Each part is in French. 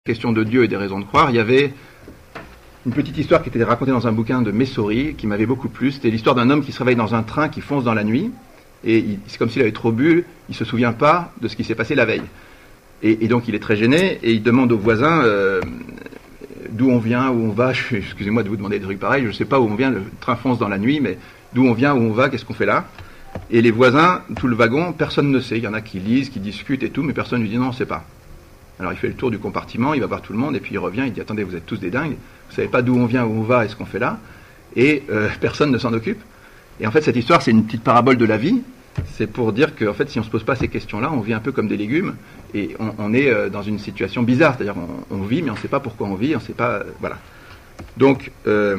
question de Dieu et des raisons de croire, il y avait une petite histoire qui était racontée dans un bouquin de Messori qui m'avait beaucoup plu. C'était l'histoire d'un homme qui se réveille dans un train qui fonce dans la nuit et c'est comme s'il avait trop bu, il se souvient pas de ce qui s'est passé la veille. Et donc il est très gêné et il demande aux voisins d'où on vient, où on va. Excusez-moi de vous demander des trucs pareils, je ne sais pas où on vient, le train fonce dans la nuit, mais d'où on vient, où on va, qu'est-ce qu'on fait là? Et les voisins, tout le wagon, personne ne sait. Il y en a qui lisent, qui discutent et tout, mais personne ne lui dit non, on ne sait pas. Alors il fait le tour du compartiment, il va voir tout le monde, et puis il revient, il dit attendez, vous êtes tous des dingues, vous savez pas d'où on vient, où on va, et ce qu'on fait là, et personne ne s'en occupe. Et en fait cette histoire c'est une petite parabole de la vie, c'est pour dire que en fait si on se pose pas ces questions-là, on vit un peu comme des légumes, et on est dans une situation bizarre, c'est-à-dire on vit, mais on ne sait pas pourquoi on vit, on ne sait pas, voilà. Donc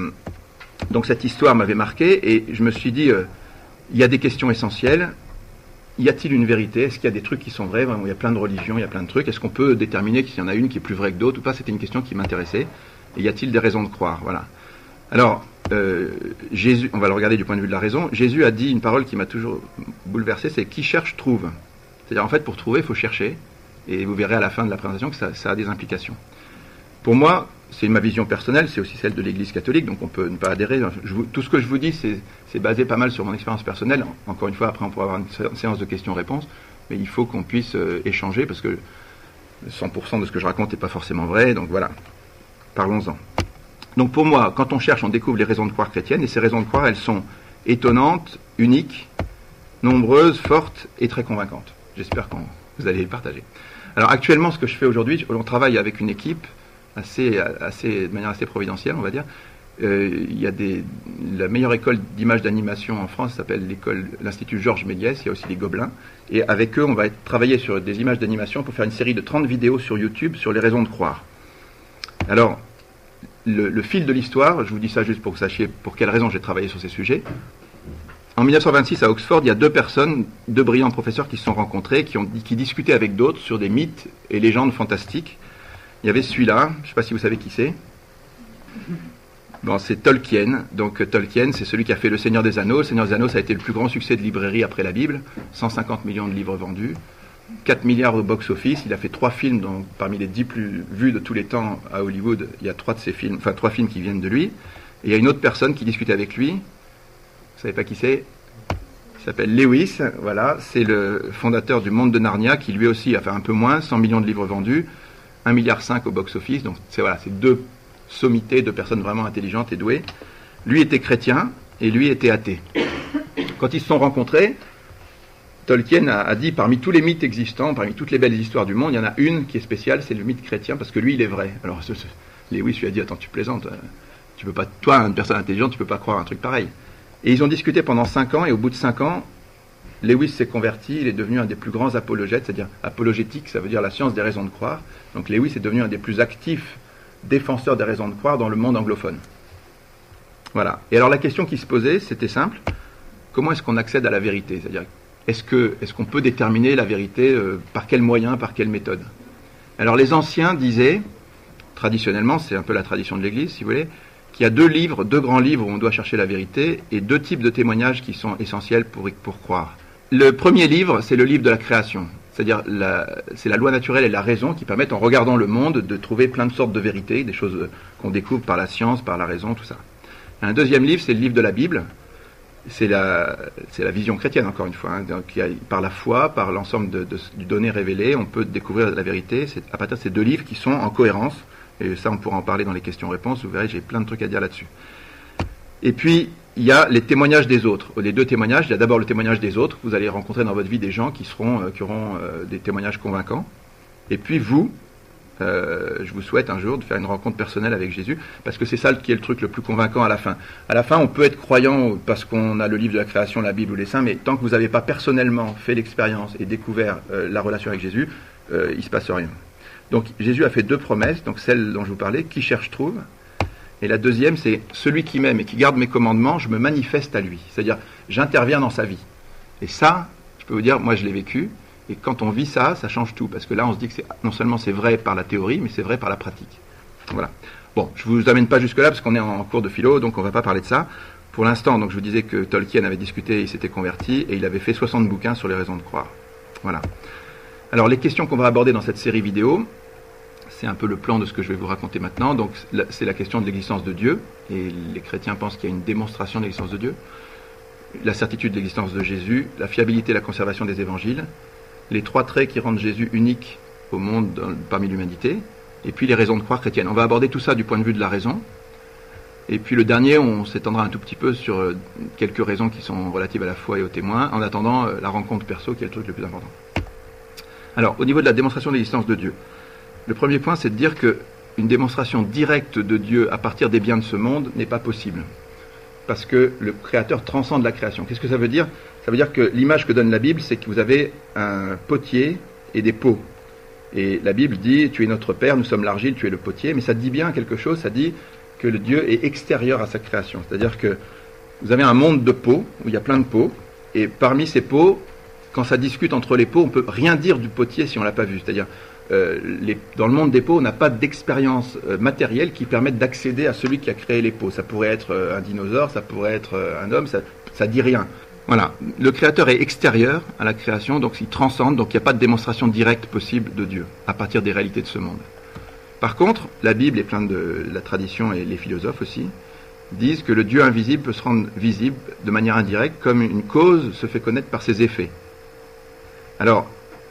cette histoire m'avait marqué, et je me suis dit, il y a des questions essentielles. Y a-t-il une vérité? Est-ce qu'il y a des trucs qui sont vrais? Il y a plein de religions, il y a plein de trucs. Est-ce qu'on peut déterminer qu'il y en a une qui est plus vraie que d'autres ou pas? C'était une question qui m'intéressait. Et y a-t-il des raisons de croire? Voilà. Alors, Jésus, on va le regarder du point de vue de la raison. Jésus a dit une parole qui m'a toujours bouleversé, c'est « qui cherche, trouve ». C'est-à-dire, en fait, pour trouver, il faut chercher. Et vous verrez à la fin de la présentation que ça a des implications. Pour moi, c'est ma vision personnelle, c'est aussi celle de l'Église catholique, donc on peut ne pas adhérer. Tout ce que je vous dis, c'est basé pas mal sur mon expérience personnelle. Encore une fois, après on pourra avoir une séance de questions-réponses, mais il faut qu'on puisse échanger, parce que 100% de ce que je raconte n'est pas forcément vrai, donc voilà, parlons-en. Donc pour moi, quand on cherche, on découvre les raisons de croire chrétiennes, et ces raisons de croire, elles sont étonnantes, uniques, nombreuses, fortes et très convaincantes. J'espère que vous allez les partager. Alors actuellement, ce que je fais aujourd'hui, on travaille avec une équipe, de manière assez providentielle, on va dire. Il y a la meilleure école d'images d'animation en France s'appelle l'Institut Georges Méliès, il y a aussi les Gobelins, et avec eux on va travailler sur des images d'animation pour faire une série de 30 vidéos sur YouTube sur les raisons de croire. Alors, le fil de l'histoire, je vous dis ça juste pour que vous sachiez pour quelles raisons j'ai travaillé sur ces sujets. En 1926 à Oxford, il y a deux brillants professeurs qui se sont rencontrés, qui discutaient avec d'autres sur des mythes et légendes fantastiques. Il y avait celui-là, je ne sais pas si vous savez qui c'est. Bon, c'est Tolkien. Donc Tolkien, c'est celui qui a fait Le Seigneur des Anneaux. Le Seigneur des Anneaux, ça a été le plus grand succès de librairie après la Bible. 150 millions de livres vendus. 4 milliards au box-office. Il a fait 3 films, donc parmi les 10 plus vus de tous les temps à Hollywood, il y a 3 films qui viennent de lui. Et il y a une autre personne qui discutait avec lui. Vous ne savez pas qui c'est? Il s'appelle Lewis. Voilà, c'est le fondateur du Monde de Narnia, qui lui aussi a fait un peu moins, 100 millions de livres vendus. 1,5 milliard au box-office, donc c'est deux sommités de personnes vraiment intelligentes et douées. Lui était chrétien et lui était athée. Quand ils se sont rencontrés, Tolkien a dit, parmi tous les mythes existants, parmi toutes les belles histoires du monde, il y en a une qui est spéciale, c'est le mythe chrétien, parce que lui, il est vrai. Alors Lewis lui a dit, attends, tu plaisantes, tu peux pas, toi, une personne intelligente, tu peux pas croire un truc pareil. Et ils ont discuté pendant 5 ans, et au bout de 5 ans, Lewis s'est converti, il est devenu un des plus grands apologètes, c'est-à-dire apologétique, ça veut dire la science des raisons de croire. Donc Lewis est devenu un des plus actifs défenseurs des raisons de croire dans le monde anglophone. Voilà. Et alors la question qui se posait, c'était simple, comment est-ce qu'on accède à la vérité? C'est-à-dire, est-ce qu'on peut déterminer la vérité, par quel moyen, par quelle méthode? Alors les anciens disaient, traditionnellement, c'est un peu la tradition de l'Église, si vous voulez, qu'il y a 2 grands livres où on doit chercher la vérité, et 2 types de témoignages qui sont essentiels pour croire. Le premier livre, c'est le livre de la création. C'est-à-dire, c'est la loi naturelle et la raison qui permettent, en regardant le monde, de trouver plein de sortes de vérités, des choses qu'on découvre par la science, par la raison, tout ça. Un deuxième livre, c'est le livre de la Bible. C'est la vision chrétienne, encore une fois. Hein. Donc, par la foi, par l'ensemble du données révélées, on peut découvrir la vérité. C'est à partir de ces 2 livres qui sont en cohérence. Et ça, on pourra en parler dans les questions-réponses. Vous verrez, j'ai plein de trucs à dire là-dessus. Et puis, il y a les témoignages des autres. Les 2 témoignages, il y a d'abord le témoignage des autres. Vous allez rencontrer dans votre vie des gens qui auront des témoignages convaincants. Et puis vous, je vous souhaite un jour de faire une rencontre personnelle avec Jésus, parce que c'est ça qui est le truc le plus convaincant à la fin. À la fin, on peut être croyant parce qu'on a le livre de la création, la Bible ou les saints, mais tant que vous n'avez pas personnellement fait l'expérience et découvert la relation avec Jésus, il ne se passe rien. Donc Jésus a fait 2 promesses, donc celle dont je vous parlais, qui cherche trouve. Et la deuxième, c'est celui qui m'aime et qui garde mes commandements, je me manifeste à lui. C'est-à-dire, j'interviens dans sa vie. Et ça, je peux vous dire, moi je l'ai vécu. Et quand on vit ça, ça change tout. Parce que là, on se dit que non seulement c'est vrai par la théorie, mais c'est vrai par la pratique. Voilà. Bon, je ne vous amène pas jusque-là, parce qu'on est en cours de philo, donc on ne va pas parler de ça. Pour l'instant, donc je vous disais que Tolkien avait discuté, il s'était converti, et il avait fait 60 bouquins sur les raisons de croire. Voilà. Alors, les questions qu'on va aborder dans cette série vidéo, c'est un peu le plan de ce que je vais vous raconter maintenant. Donc c'est la question de l'existence de Dieu, et les chrétiens pensent qu'il y a une démonstration de l'existence de Dieu, la certitude de l'existence de Jésus, la fiabilité et la conservation des évangiles, les 3 traits qui rendent Jésus unique au monde parmi l'humanité, et puis les raisons de croire chrétiennes. On va aborder tout ça du point de vue de la raison, et puis le dernier, on s'étendra un tout petit peu sur quelques raisons qui sont relatives à la foi et aux témoins, en attendant la rencontre perso qui est le truc le plus important. Alors, au niveau de la démonstration de l'existence de Dieu, le premier point, c'est de dire qu'une démonstration directe de Dieu à partir des biens de ce monde n'est pas possible. Parce que le Créateur transcende la création. Qu'est-ce que ça veut dire ? Ça veut dire que l'image que donne la Bible, c'est que vous avez un potier et des pots. Et la Bible dit, tu es notre Père, nous sommes l'argile, tu es le potier. Mais ça dit bien quelque chose, ça dit que le Dieu est extérieur à sa création. C'est-à-dire que vous avez un monde de pots, où il y a plein de pots, et parmi ces pots, quand ça discute entre les pots, on ne peut rien dire du potier si on ne l'a pas vu. C'est-à-dire, dans le monde des pots, on n'a pas d'expérience matérielle qui permette d'accéder à celui qui a créé les pots. Ça pourrait être un dinosaure, ça pourrait être un homme, ça dit rien. Voilà, le Créateur est extérieur à la création, donc il transcende, donc il n'y a pas de démonstration directe possible de Dieu, à partir des réalités de ce monde. Par contre, la Bible et plein de la tradition et les philosophes aussi, disent que le Dieu invisible peut se rendre visible de manière indirecte, comme une cause se fait connaître par ses effets. Alors,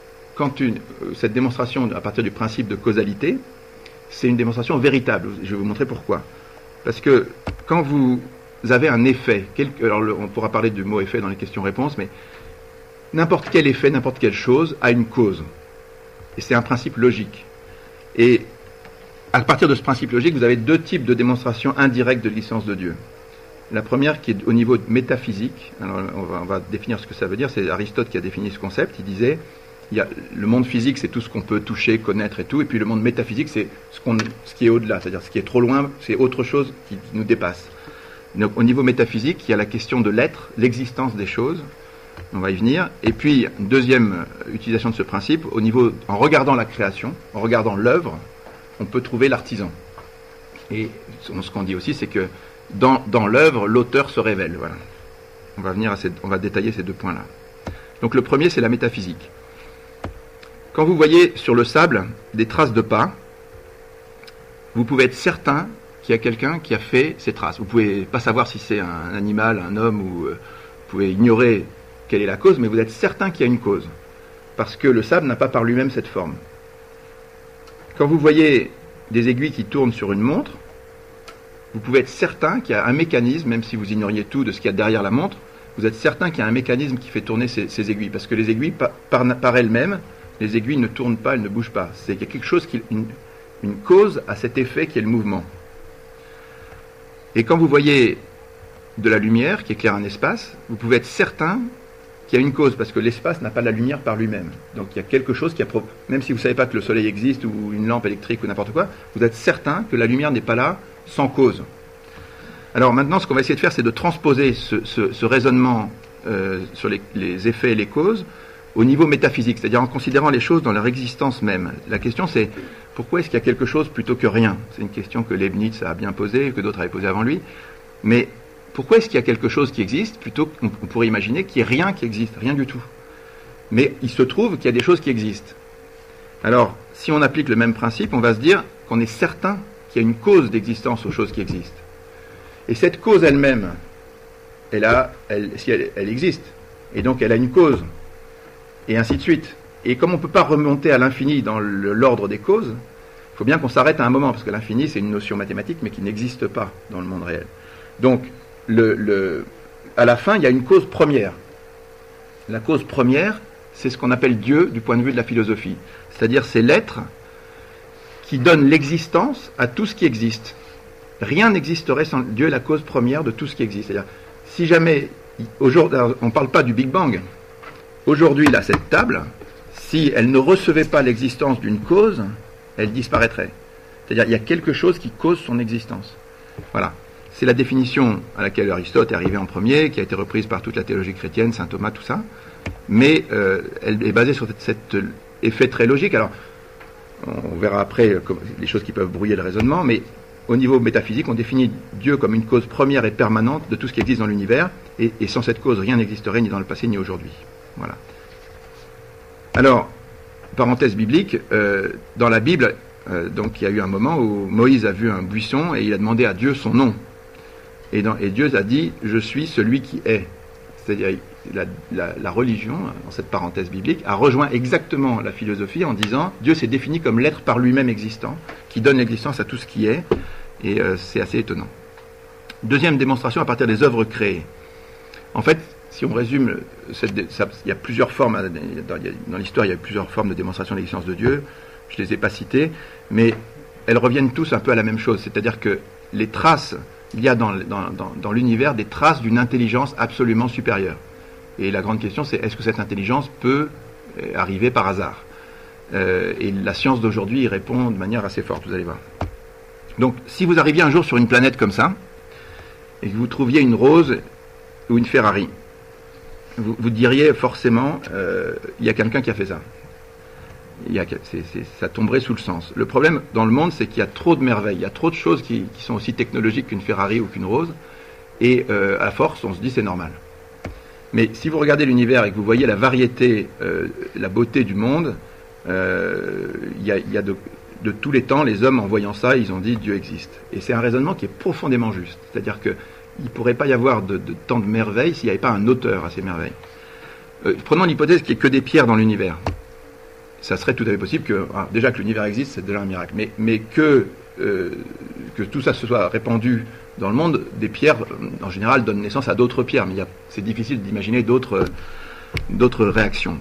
cette démonstration à partir du principe de causalité, c'est une démonstration véritable. Je vais vous montrer pourquoi. Parce que quand vous avez un effet, alors on pourra parler du mot effet dans les questions-réponses, mais n'importe quel effet, n'importe quelle chose a une cause. Et c'est un principe logique. Et à partir de ce principe logique, vous avez 2 types de démonstrations indirectes de l'existence de Dieu. La première qui est au niveau métaphysique, alors on va définir ce que ça veut dire, c'est Aristote qui a défini ce concept, il disait, le monde physique c'est tout ce qu'on peut toucher, connaître et tout, et puis le monde métaphysique c'est ce qui est au-delà, c'est-à-dire ce qui est trop loin, c'est autre chose qui nous dépasse. Donc au niveau métaphysique, il y a la question de l'être, l'existence des choses, on va y venir, et puis deuxième utilisation de ce principe, en regardant la création, en regardant l'œuvre, on peut trouver l'artisan. Et ce qu'on dit aussi, c'est que dans l'œuvre, l'auteur se révèle. Voilà. On va détailler ces 2 points-là. Donc le premier, c'est la métaphysique. Quand vous voyez sur le sable des traces de pas, vous pouvez être certain qu'il y a quelqu'un qui a fait ces traces. Vous ne pouvez pas savoir si c'est un animal, un homme, ou vous pouvez ignorer quelle est la cause, mais vous êtes certain qu'il y a une cause. Parce que le sable n'a pas par lui-même cette forme. Quand vous voyez des aiguilles qui tournent sur une montre, vous pouvez être certain qu'il y a un mécanisme, même si vous ignoriez tout de ce qu'il y a derrière la montre, vous êtes certain qu'il y a un mécanisme qui fait tourner ces aiguilles. Parce que les aiguilles, par elles-mêmes, les aiguilles ne tournent pas, elles ne bougent pas. C'est qu'il y a quelque chose, une cause à cet effet qui est le mouvement. Et quand vous voyez de la lumière qui éclaire un espace, vous pouvez être certain qu'il y a une cause, parce que l'espace n'a pas de la lumière par lui-même. Donc il y a quelque chose même si vous ne savez pas que le soleil existe, ou une lampe électrique, ou n'importe quoi, vous êtes certain que la lumière n'est pas là sans cause. Alors maintenant, ce qu'on va essayer de faire, c'est de transposer ce raisonnement sur les effets et les causes au niveau métaphysique, c'est-à-dire en considérant les choses dans leur existence même. La question c'est, pourquoi est-ce qu'il y a quelque chose plutôt que rien ? C'est une question que Leibniz a bien posée, que d'autres avaient posée avant lui. Mais pourquoi est-ce qu'il y a quelque chose qui existe, plutôt qu'on pourrait imaginer qu'il n'y ait rien qui existe, rien du tout ? Mais il se trouve qu'il y a des choses qui existent. Alors, si on applique le même principe, on va se dire qu'on est certain qu'il y a une cause d'existence aux choses qui existent. Et cette cause elle-même, elle existe. Et donc elle a une cause. Et ainsi de suite. Et comme on ne peut pas remonter à l'infini dans l'ordre des causes, il faut bien qu'on s'arrête à un moment, parce que l'infini c'est une notion mathématique, mais qui n'existe pas dans le monde réel. Donc, à la fin, il y a une cause première. La cause première, c'est ce qu'on appelle Dieu du point de vue de la philosophie. C'est-à-dire, c'est l'être qui donne l'existence à tout ce qui existe. Rien n'existerait sans Dieu, la cause première de tout ce qui existe. C'est-à-dire, si jamais, aujourd'hui, on ne parle pas du Big Bang, aujourd'hui, là, cette table, si elle ne recevait pas l'existence d'une cause, elle disparaîtrait. C'est-à-dire, il y a quelque chose qui cause son existence. Voilà. C'est la définition à laquelle Aristote est arrivé en premier, qui a été reprise par toute la théologie chrétienne, saint Thomas, tout ça. Mais elle est basée sur cet effet très logique. Alors, on verra après les choses qui peuvent brouiller le raisonnement, mais au niveau métaphysique, on définit Dieu comme une cause première et permanente de tout ce qui existe dans l'univers, et sans cette cause, rien n'existerait ni dans le passé ni aujourd'hui. Voilà. Alors, parenthèse biblique, dans la Bible, Donc il y a eu un moment où Moïse a vu un buisson et il a demandé à Dieu son nom. Et Dieu a dit « Je suis celui qui est ». C'est-à-dire la religion, dans cette parenthèse biblique, a rejoint exactement la philosophie en disant Dieu s'est défini comme l'être par lui-même existant, qui donne l'existence à tout ce qui est, et c'est assez étonnant. Deuxième démonstration à partir des œuvres créées. En fait, si on résume, il y a plusieurs formes, dans l'histoire il y a plusieurs formes de démonstration de l'existence de Dieu, je ne les ai pas citées, mais elles reviennent tous un peu à la même chose, c'est-à-dire que les traces, il y a dans l'univers des traces d'une intelligence absolument supérieure. Et la grande question c'est, est-ce que cette intelligence peut arriver par hasard ? Et la science d'aujourd'hui y répond de manière assez forte, vous allez voir. Donc, si vous arriviez un jour sur une planète comme ça, et que vous trouviez une rose ou une Ferrari, vous diriez forcément, il y a quelqu'un qui a fait ça. Ça tomberait sous le sens. Le problème dans le monde, c'est qu'il y a trop de merveilles, il y a trop de choses qui sont aussi technologiques qu'une Ferrari ou qu'une rose, et à force, on se dit c'est normal. Mais si vous regardez l'univers et que vous voyez la variété, la beauté du monde, il y a de tous les temps, les hommes en voyant ça, ils ont dit Dieu existe. Et c'est un raisonnement qui est profondément juste. C'est-à-dire qu'il ne pourrait pas y avoir de tant de merveilles s'il n'y avait pas un auteur à ces merveilles. Prenons l'hypothèse qu'il n'y ait que des pierres dans l'univers. Ça serait tout à fait possible que, déjà que l'univers existe, c'est déjà un miracle, mais que tout ça se soit répandu dans le monde, des pierres, en général, donnent naissance à d'autres pierres, mais c'est difficile d'imaginer d'autres réactions.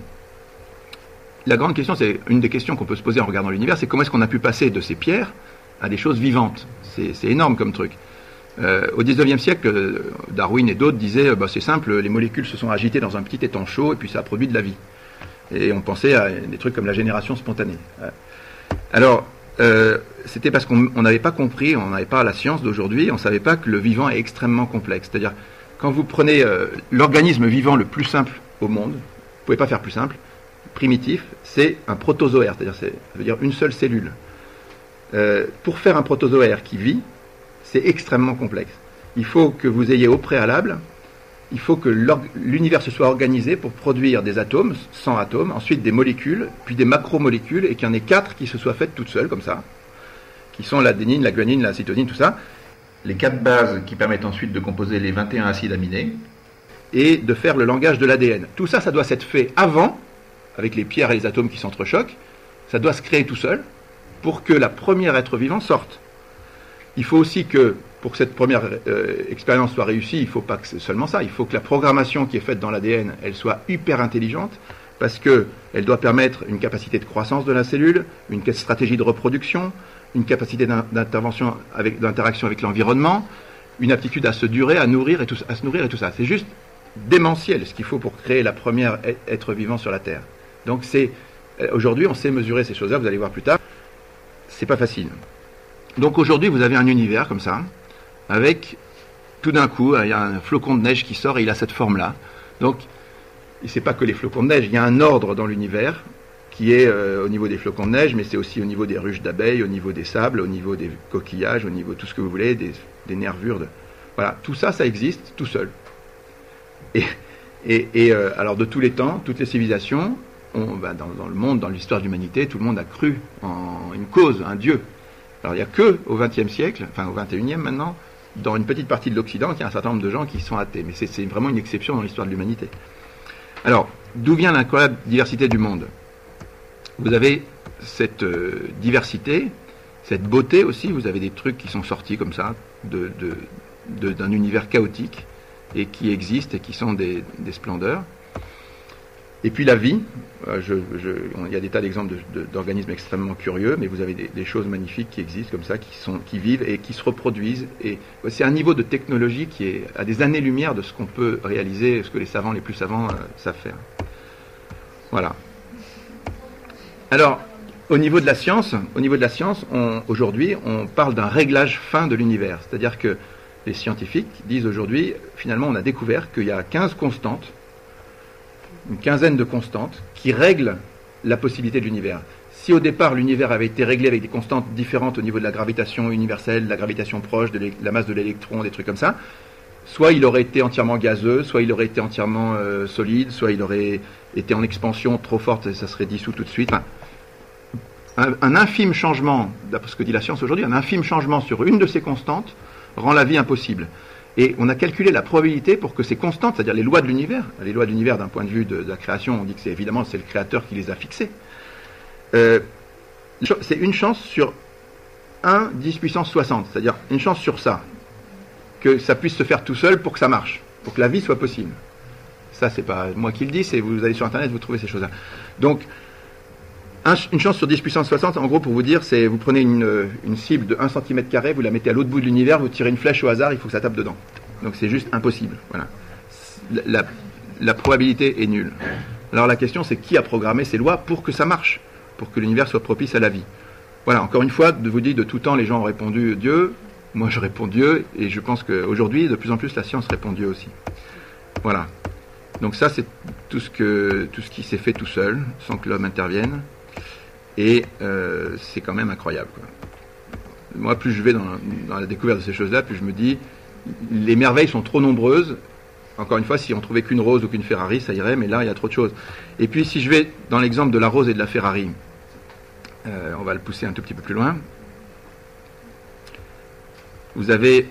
La grande question, c'est une des questions qu'on peut se poser en regardant l'univers, c'est comment est-ce qu'on a pu passer de ces pierres à des choses vivantes. C'est énorme comme truc. Au XIXe siècle, Darwin et d'autres disaient, c'est simple, les molécules se sont agitées dans un petit étang chaud et puis ça a produit de la vie. Et on pensait à des trucs comme la génération spontanée. Alors, c'était parce qu'on n'avait pas compris, on n'avait pas la science d'aujourd'hui, on ne savait pas que le vivant est extrêmement complexe. C'est-à-dire, quand vous prenez l'organisme vivant le plus simple au monde, vous ne pouvez pas faire plus simple, primitif, c'est un protozoaire, c'est-à-dire ça veut dire une seule cellule. Pour faire un protozoaire qui vit, c'est extrêmement complexe. Il faut que vous ayez au préalable, il faut que l'univers se soit organisé pour produire des atomes, 100 atomes, ensuite des molécules, puis des macromolécules, et qu'il y en ait 4 qui se soient faites toutes seules, comme ça, qui sont l'adénine, la guanine, la cytosine, tout ça. Les 4 bases qui permettent ensuite de composer les 21 acides aminés, et de faire le langage de l'ADN. Tout ça, ça doit s'être fait avant, avec les pierres et les atomes qui s'entrechoquent, ça doit se créer tout seul, pour que la première être vivant sorte. Il faut aussi que, pour que cette première expérience soit réussie, il ne faut pas que c'est seulement ça, il faut que la programmation qui est faite dans l'ADN, elle soit hyper intelligente, parce qu'elle doit permettre une capacité de croissance de la cellule, une stratégie de reproduction, une capacité d'interaction avec l'environnement, une aptitude à se durer, à se nourrir et tout ça. C'est juste démentiel ce qu'il faut pour créer la première être vivant sur la Terre. Donc aujourd'hui, on sait mesurer ces choses-là, vous allez voir plus tard, c'est pas facile. Donc aujourd'hui, vous avez un univers comme ça, avec, tout d'un coup, il y a un flocon de neige qui sort et il a cette forme-là. Donc, c'est pas que les flocons de neige, il y a un ordre dans l'univers qui est au niveau des flocons de neige, mais c'est aussi au niveau des ruches d'abeilles, au niveau des sables, au niveau des coquillages, au niveau de tout ce que vous voulez, des nervures. Voilà, tout ça, ça existe tout seul. Et alors, de tous les temps, toutes les civilisations, dans le monde, dans l'histoire de l'humanité, tout le monde a cru en une cause, un Dieu. Alors il n'y a que au XXe siècle, enfin au XXIe maintenant, dans une petite partie de l'Occident, qu'il y a un certain nombre de gens qui sont athées. Mais c'est vraiment une exception dans l'histoire de l'humanité. Alors, d'où vient l'incroyable diversité du monde ? Vous avez cette diversité, cette beauté aussi, vous avez des trucs qui sont sortis comme ça, d'un univers chaotique, et qui existent et qui sont des splendeurs. Et puis la vie, il y a des tas d'exemples d'organismes extrêmement curieux, mais vous avez des choses magnifiques qui existent comme ça, qui vivent et qui se reproduisent. Et c'est un niveau de technologie qui est à des années-lumière de ce qu'on peut réaliser, ce que les savants les plus savants savent faire. Voilà. Alors, au niveau de la science, aujourd'hui, on parle d'un réglage fin de l'univers. C'est-à-dire que les scientifiques disent aujourd'hui, finalement, on a découvert qu'il y a 15 constantes, une quinzaine de constantes qui règlent la possibilité de l'univers. Si au départ l'univers avait été réglé avec des constantes différentes au niveau de la gravitation universelle, de la gravitation proche, de la masse de l'électron, des trucs comme ça, soit il aurait été entièrement gazeux, soit il aurait été entièrement solide, soit il aurait été en expansion trop forte et ça serait dissous tout de suite. Enfin, un infime changement, d'après ce que dit la science aujourd'hui, un infime changement sur une de ces constantes rend la vie impossible. Et on a calculé la probabilité pour que ces constantes, c'est-à-dire les lois de l'univers d'un point de vue de la création, on dit que c'est le créateur qui les a fixées, c'est une chance sur 1 10 puissance 60, c'est-à-dire une chance sur ça, que ça puisse se faire tout seul pour que ça marche, pour que la vie soit possible. Ça, c'est pas moi qui le dis, c'est vous allez sur Internet, vous trouvez ces choses-là. Donc, une chance sur 10 puissance 60, en gros, pour vous dire, c'est vous prenez une cible de 1 cm², vous la mettez à l'autre bout de l'univers, vous tirez une flèche au hasard, il faut que ça tape dedans. Donc c'est juste impossible. Voilà. La probabilité est nulle. Alors la question, c'est qui a programmé ces lois pour que ça marche, pour que l'univers soit propice à la vie. Voilà, encore une fois, de vous dire, de tout temps, les gens ont répondu Dieu. Moi, je réponds Dieu, et je pense qu'aujourd'hui, de plus en plus, la science répond Dieu aussi. Voilà. Donc ça, c'est tout ce qui s'est fait tout seul, sans que l'homme intervienne. Et c'est quand même incroyable, quoi. Moi, plus je vais dans la découverte de ces choses-là, plus je me dis, les merveilles sont trop nombreuses. Encore une fois, si on trouvait qu'une rose ou qu'une Ferrari, ça irait, mais là, il y a trop de choses. Et puis, si je vais dans l'exemple de la rose et de la Ferrari, on va le pousser un tout petit peu plus loin. Vous avez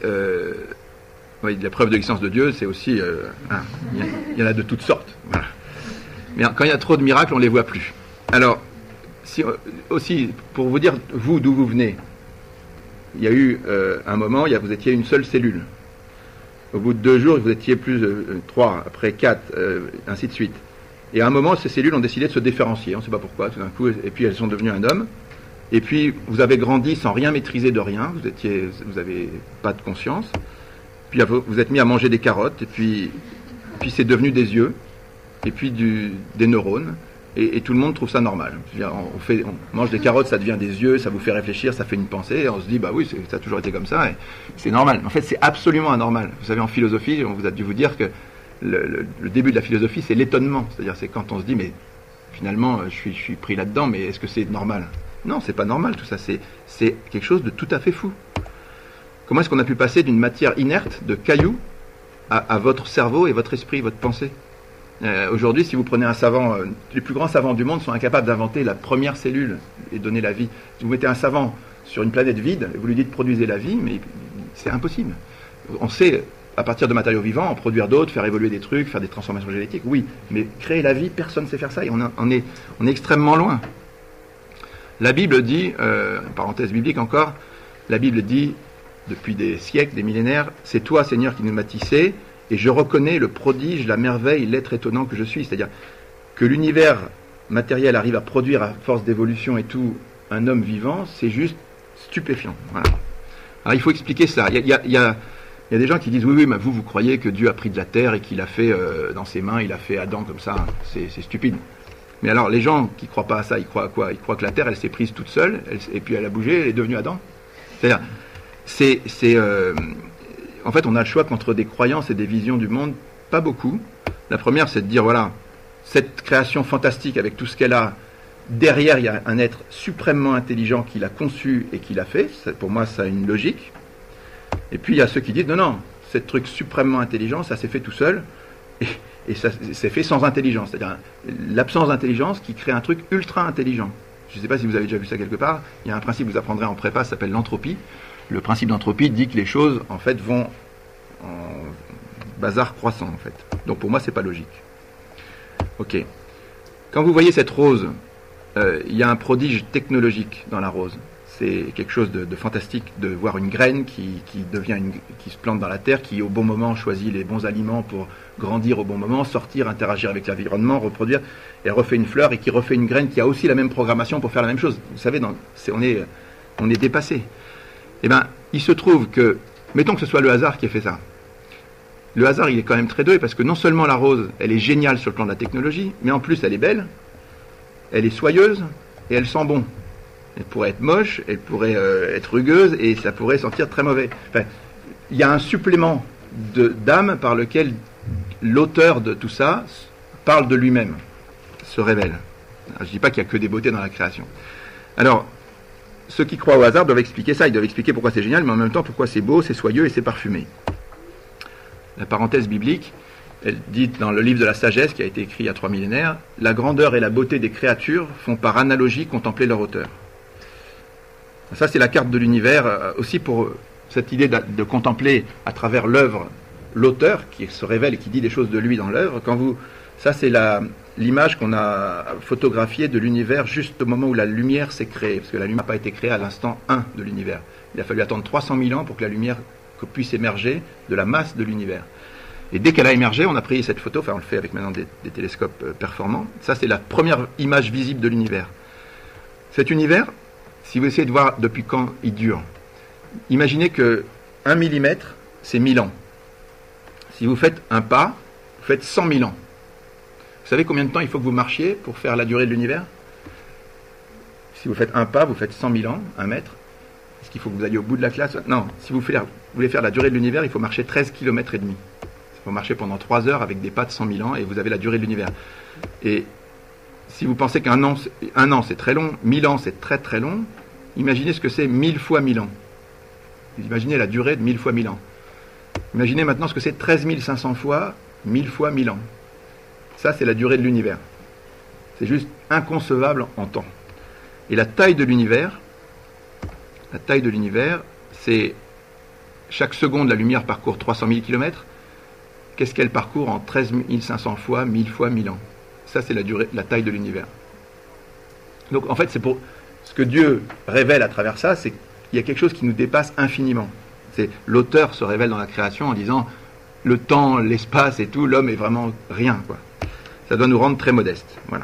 la preuve de l'existence de Dieu, c'est aussi... il y en a de toutes sortes. Voilà. Mais quand il y a trop de miracles, on ne les voit plus. Alors, aussi, pour vous dire, vous, d'où vous venez, il y a eu un moment, vous étiez une seule cellule. Au bout de 2 jours, vous étiez plus 3, après 4, ainsi de suite. Et à un moment, ces cellules ont décidé de se différencier, on ne sait pas pourquoi, tout d'un coup, et puis elles sont devenues un homme. Et puis, vous avez grandi sans rien maîtriser de rien, vous n'avez pas de conscience. Puis, vous êtes mis à manger des carottes, et puis c'est devenu des yeux, et puis des neurones. Et tout le monde trouve ça normal. On mange des carottes, ça devient des yeux, ça vous fait réfléchir, ça fait une pensée, et on se dit, bah oui, ça a toujours été comme ça, et c'est normal. En fait, c'est absolument anormal. Vous savez, en philosophie, on vous a dû vous dire que le début de la philosophie, c'est l'étonnement. C'est-à-dire, c'est quand on se dit, mais finalement, je suis pris là-dedans, mais est-ce que c'est normal? Non, c'est pas normal, tout ça. C'est quelque chose de tout à fait fou. Comment est-ce qu'on a pu passer d'une matière inerte, de cailloux, à votre cerveau et votre esprit, votre pensée? Aujourd'hui, si vous prenez un savant, les plus grands savants du monde sont incapables d'inventer la première cellule et donner la vie. Si vous mettez un savant sur une planète vide, et vous lui dites produisez la vie, mais c'est impossible. On sait, à partir de matériaux vivants, en produire d'autres, faire évoluer des trucs, faire des transformations génétiques, oui, mais créer la vie, personne ne sait faire ça, et on est extrêmement loin. La Bible dit, parenthèse biblique encore, la Bible dit, depuis des siècles, des millénaires, c'est toi, Seigneur, qui nous m'as tissé, et je reconnais le prodige, la merveille, l'être étonnant que je suis. C'est-à-dire que l'univers matériel arrive à produire, à force d'évolution et tout, un homme vivant, c'est juste stupéfiant. Voilà. Alors il faut expliquer ça. Il y a des gens qui disent, oui, mais vous croyez que Dieu a pris de la terre et qu'il a fait dans ses mains, il a fait Adam comme ça. C'est stupide. Mais alors les gens qui ne croient pas à ça, ils croient à quoi? Ils croient que la terre, elle s'est prise toute seule, et puis elle a bougé, elle est devenue Adam. C'est-à-dire, en fait, on a le choix qu'entre des croyances et des visions du monde, pas beaucoup. La première, c'est de dire, voilà, cette création fantastique avec tout ce qu'elle a, derrière, il y a un être suprêmement intelligent qui l'a conçu et qui l'a fait. Pour moi, ça a une logique. Et puis, il y a ceux qui disent, non, ce truc suprêmement intelligent, ça s'est fait tout seul, et ça s'est fait sans intelligence. C'est-à-dire l'absence d'intelligence qui crée un truc ultra intelligent. Je ne sais pas si vous avez déjà vu ça quelque part. Il y a un principe que vous apprendrez en prépa, ça s'appelle l'entropie. Le principe d'entropie dit que les choses, en fait, vont en bazar croissant, en fait. Donc pour moi, c'est pas logique. Ok. Quand vous voyez cette rose, il y a un prodige technologique dans la rose. C'est quelque chose de fantastique de voir une graine qui se plante dans la terre, qui au bon moment choisit les bons aliments pour grandir au bon moment, sortir, interagir avec l'environnement, reproduire, et refait une fleur, et qui refait une graine qui a aussi la même programmation pour faire la même chose. Vous savez, on est dépassé. Eh bien, il se trouve que, mettons que ce soit le hasard qui ait fait ça. Le hasard, il est quand même très doué, parce que non seulement la rose, elle est géniale sur le plan de la technologie, mais en plus, elle est belle, elle est soyeuse, et elle sent bon. Elle pourrait être moche, elle pourrait être rugueuse, et ça pourrait sentir très mauvais. Enfin, il y a un supplément d'âme par lequel l'auteur de tout ça parle de lui-même, se révèle. Alors, je ne dis pas qu'il n'y a que des beautés dans la création. Alors, ceux qui croient au hasard doivent expliquer ça, ils doivent expliquer pourquoi c'est génial, mais en même temps pourquoi c'est beau, c'est soyeux et c'est parfumé. La parenthèse biblique, elle dit dans le livre de la sagesse qui a été écrit il y a 3 millénaires, la grandeur et la beauté des créatures font par analogie contempler leur auteur. Ça, c'est la carte de l'univers, aussi pour cette idée de contempler à travers l'œuvre l'auteur qui se révèle et qui dit des choses de lui dans l'œuvre. Ça, c'est l'image qu'on a photographiée de l'univers juste au moment où la lumière s'est créée, parce que la lumière n'a pas été créée à l'instant 1 de l'univers. Il a fallu attendre 300 000 ans pour que la lumière puisse émerger de la masse de l'univers. Et dès qu'elle a émergé, on a pris cette photo, enfin on le fait avec maintenant des télescopes performants. Ça, c'est la première image visible de l'univers. Cet univers, si vous essayez de voir depuis quand il dure, imaginez que 1 millimètre, c'est 1000 ans. Si vous faites un pas, vous faites 100 000 ans. Vous savez combien de temps il faut que vous marchiez pour faire la durée de l'univers? Si vous faites un pas, vous faites 100 000 ans, 1 mètre. Est-ce qu'il faut que vous alliez au bout de la classe? Non, si vous voulez faire la durée de l'univers, il faut marcher 13 km et demi. Il faut marcher pendant 3 heures avec des pas de 100 000 ans et vous avez la durée de l'univers. Et si vous pensez qu'un an, c'est très long, 1000 ans, c'est très très long, imaginez ce que c'est 1000 fois 1000 ans. Imaginez la durée de 1000 fois 1000 ans. Imaginez maintenant ce que c'est 13 500 fois 1000 fois 1000 ans. Ça, c'est la durée de l'univers. C'est juste inconcevable en temps. Et la taille de l'univers, c'est chaque seconde, la lumière parcourt 300 000 km. Qu'est-ce qu'elle parcourt en 13 500 fois 1000 ans? Ça, c'est la taille de l'univers. Donc, en fait, c'est pour ce que Dieu révèle à travers ça, c'est qu'il y a quelque chose qui nous dépasse infiniment. L'auteur se révèle dans la création en disant le temps, l'espace et tout, l'homme est vraiment rien, quoi. Ça doit nous rendre très modestes. Voilà.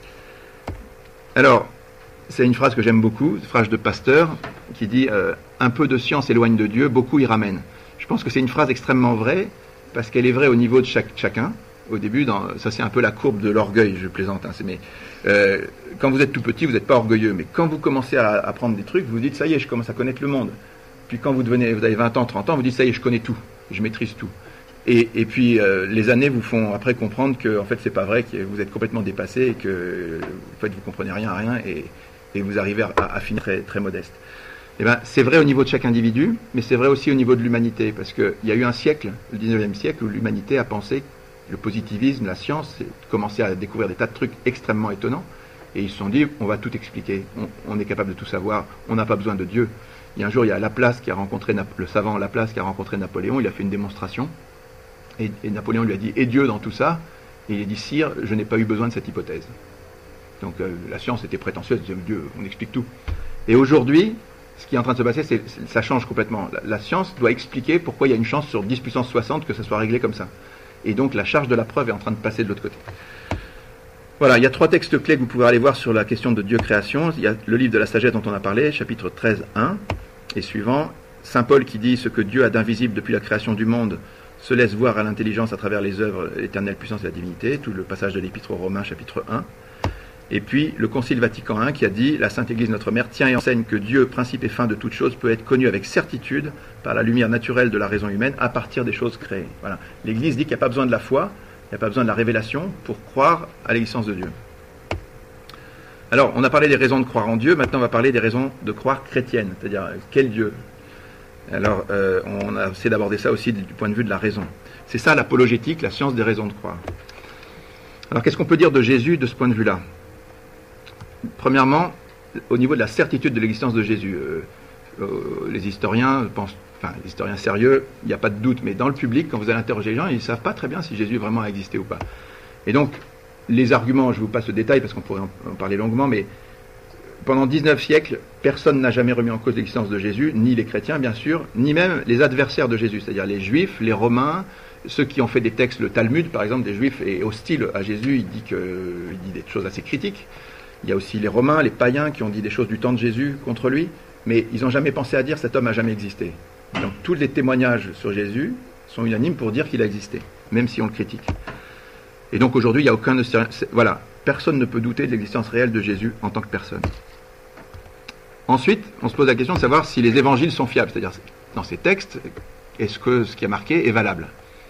Alors, c'est une phrase que j'aime beaucoup, une phrase de Pasteur, qui dit un peu de science éloigne de Dieu, beaucoup y ramène. Je pense que c'est une phrase extrêmement vraie, parce qu'elle est vraie au niveau de chacun. Au début, ça c'est un peu la courbe de l'orgueil, je plaisante. Quand vous êtes tout petit, vous n'êtes pas orgueilleux, mais quand vous commencez à apprendre des trucs, vous dites ça y est, je commence à connaître le monde. Puis quand vous avez 20 ans, 30 ans, vous dites ça y est, je connais tout, je maîtrise tout. Et puis les années vous font après comprendre que en fait c'est pas vrai, que vous êtes complètement dépassé et que en fait vous comprenez rien à rien et vous arrivez à finir très, très modeste. Eh ben, c'est vrai au niveau de chaque individu, mais c'est vrai aussi au niveau de l'humanité, parce qu'il y a eu un siècle, le 19e siècle, où l'humanité a pensé le positivisme, la science, commençait à découvrir des tas de trucs extrêmement étonnants, et ils se sont dit, on va tout expliquer, on est capable de tout savoir, on n'a pas besoin de Dieu. Il y a un jour, il y a Laplace qui a rencontré, le savant Laplace qui a rencontré Napoléon, il a fait une démonstration, et Napoléon lui a dit, et Dieu dans tout ça? Et il a dit, sire, je n'ai pas eu besoin de cette hypothèse. Donc la science était prétentieuse, elle disait, Dieu, on explique tout. Et aujourd'hui, ce qui est en train de se passer, ça change complètement. La science doit expliquer pourquoi il y a une chance sur 10 puissance 60 que ça soit réglé comme ça. Et donc la charge de la preuve est en train de passer de l'autre côté. Voilà, il y a 3 textes clés que vous pouvez aller voir sur la question de Dieu-création. Il y a le livre de la sagesse dont on a parlé, chapitre 13, 1 et suivant. Saint Paul qui dit « Ce que Dieu a d'invisible depuis la création du monde se laisse voir à l'intelligence à travers les œuvres, l'éternelle puissance et la divinité », tout le passage de l'Épître aux Romains, chapitre 1. Et puis le Concile Vatican I qui a dit « La Sainte Église notre Mère tient et enseigne que Dieu, principe et fin de toute chose, peut être connu avec certitude par la lumière naturelle de la raison humaine à partir des choses créées. » Voilà. L'Église dit qu'il n'y a pas besoin de la foi, il n'y a pas besoin de la révélation pour croire à l'existence de Dieu. Alors, on a parlé des raisons de croire en Dieu, maintenant on va parler des raisons de croire chrétiennes, c'est-à-dire quel Dieu? Alors, on a essayé d'aborder ça aussi du point de vue de la raison. C'est ça l'apologétique, la science des raisons de croire. Alors, qu'est-ce qu'on peut dire de Jésus de ce point de vue-là? Premièrement, au niveau de la certitude de l'existence de Jésus, les historiens pensent, enfin les historiens sérieux, il n'y a pas de doute, mais dans le public, quand vous allez interroger les gens, ils ne savent pas très bien si Jésus vraiment a existé ou pas. Et donc, les arguments, je vous passe le détail parce qu'on pourrait en parler longuement, mais pendant 19 siècles, personne n'a jamais remis en cause l'existence de Jésus, ni les chrétiens bien sûr, ni même les adversaires de Jésus, c'est-à-dire les juifs, les romains, ceux qui ont fait des textes, le Talmud par exemple, des juifs est hostile à Jésus, il dit des choses assez critiques. Il y a aussi les Romains, les païens qui ont dit des choses du temps de Jésus contre lui, mais ils n'ont jamais pensé à dire cet homme n'a jamais existé. Donc tous les témoignages sur Jésus sont unanimes pour dire qu'il a existé, même si on le critique. Et donc aujourd'hui, il n'y a aucun... Voilà, personne ne peut douter de l'existence réelle de Jésus en tant que personne. Ensuite, on se pose la question de savoir si les évangiles sont fiables, c'est-à-dire dans ces textes, est-ce que ce qui est marqué est valable?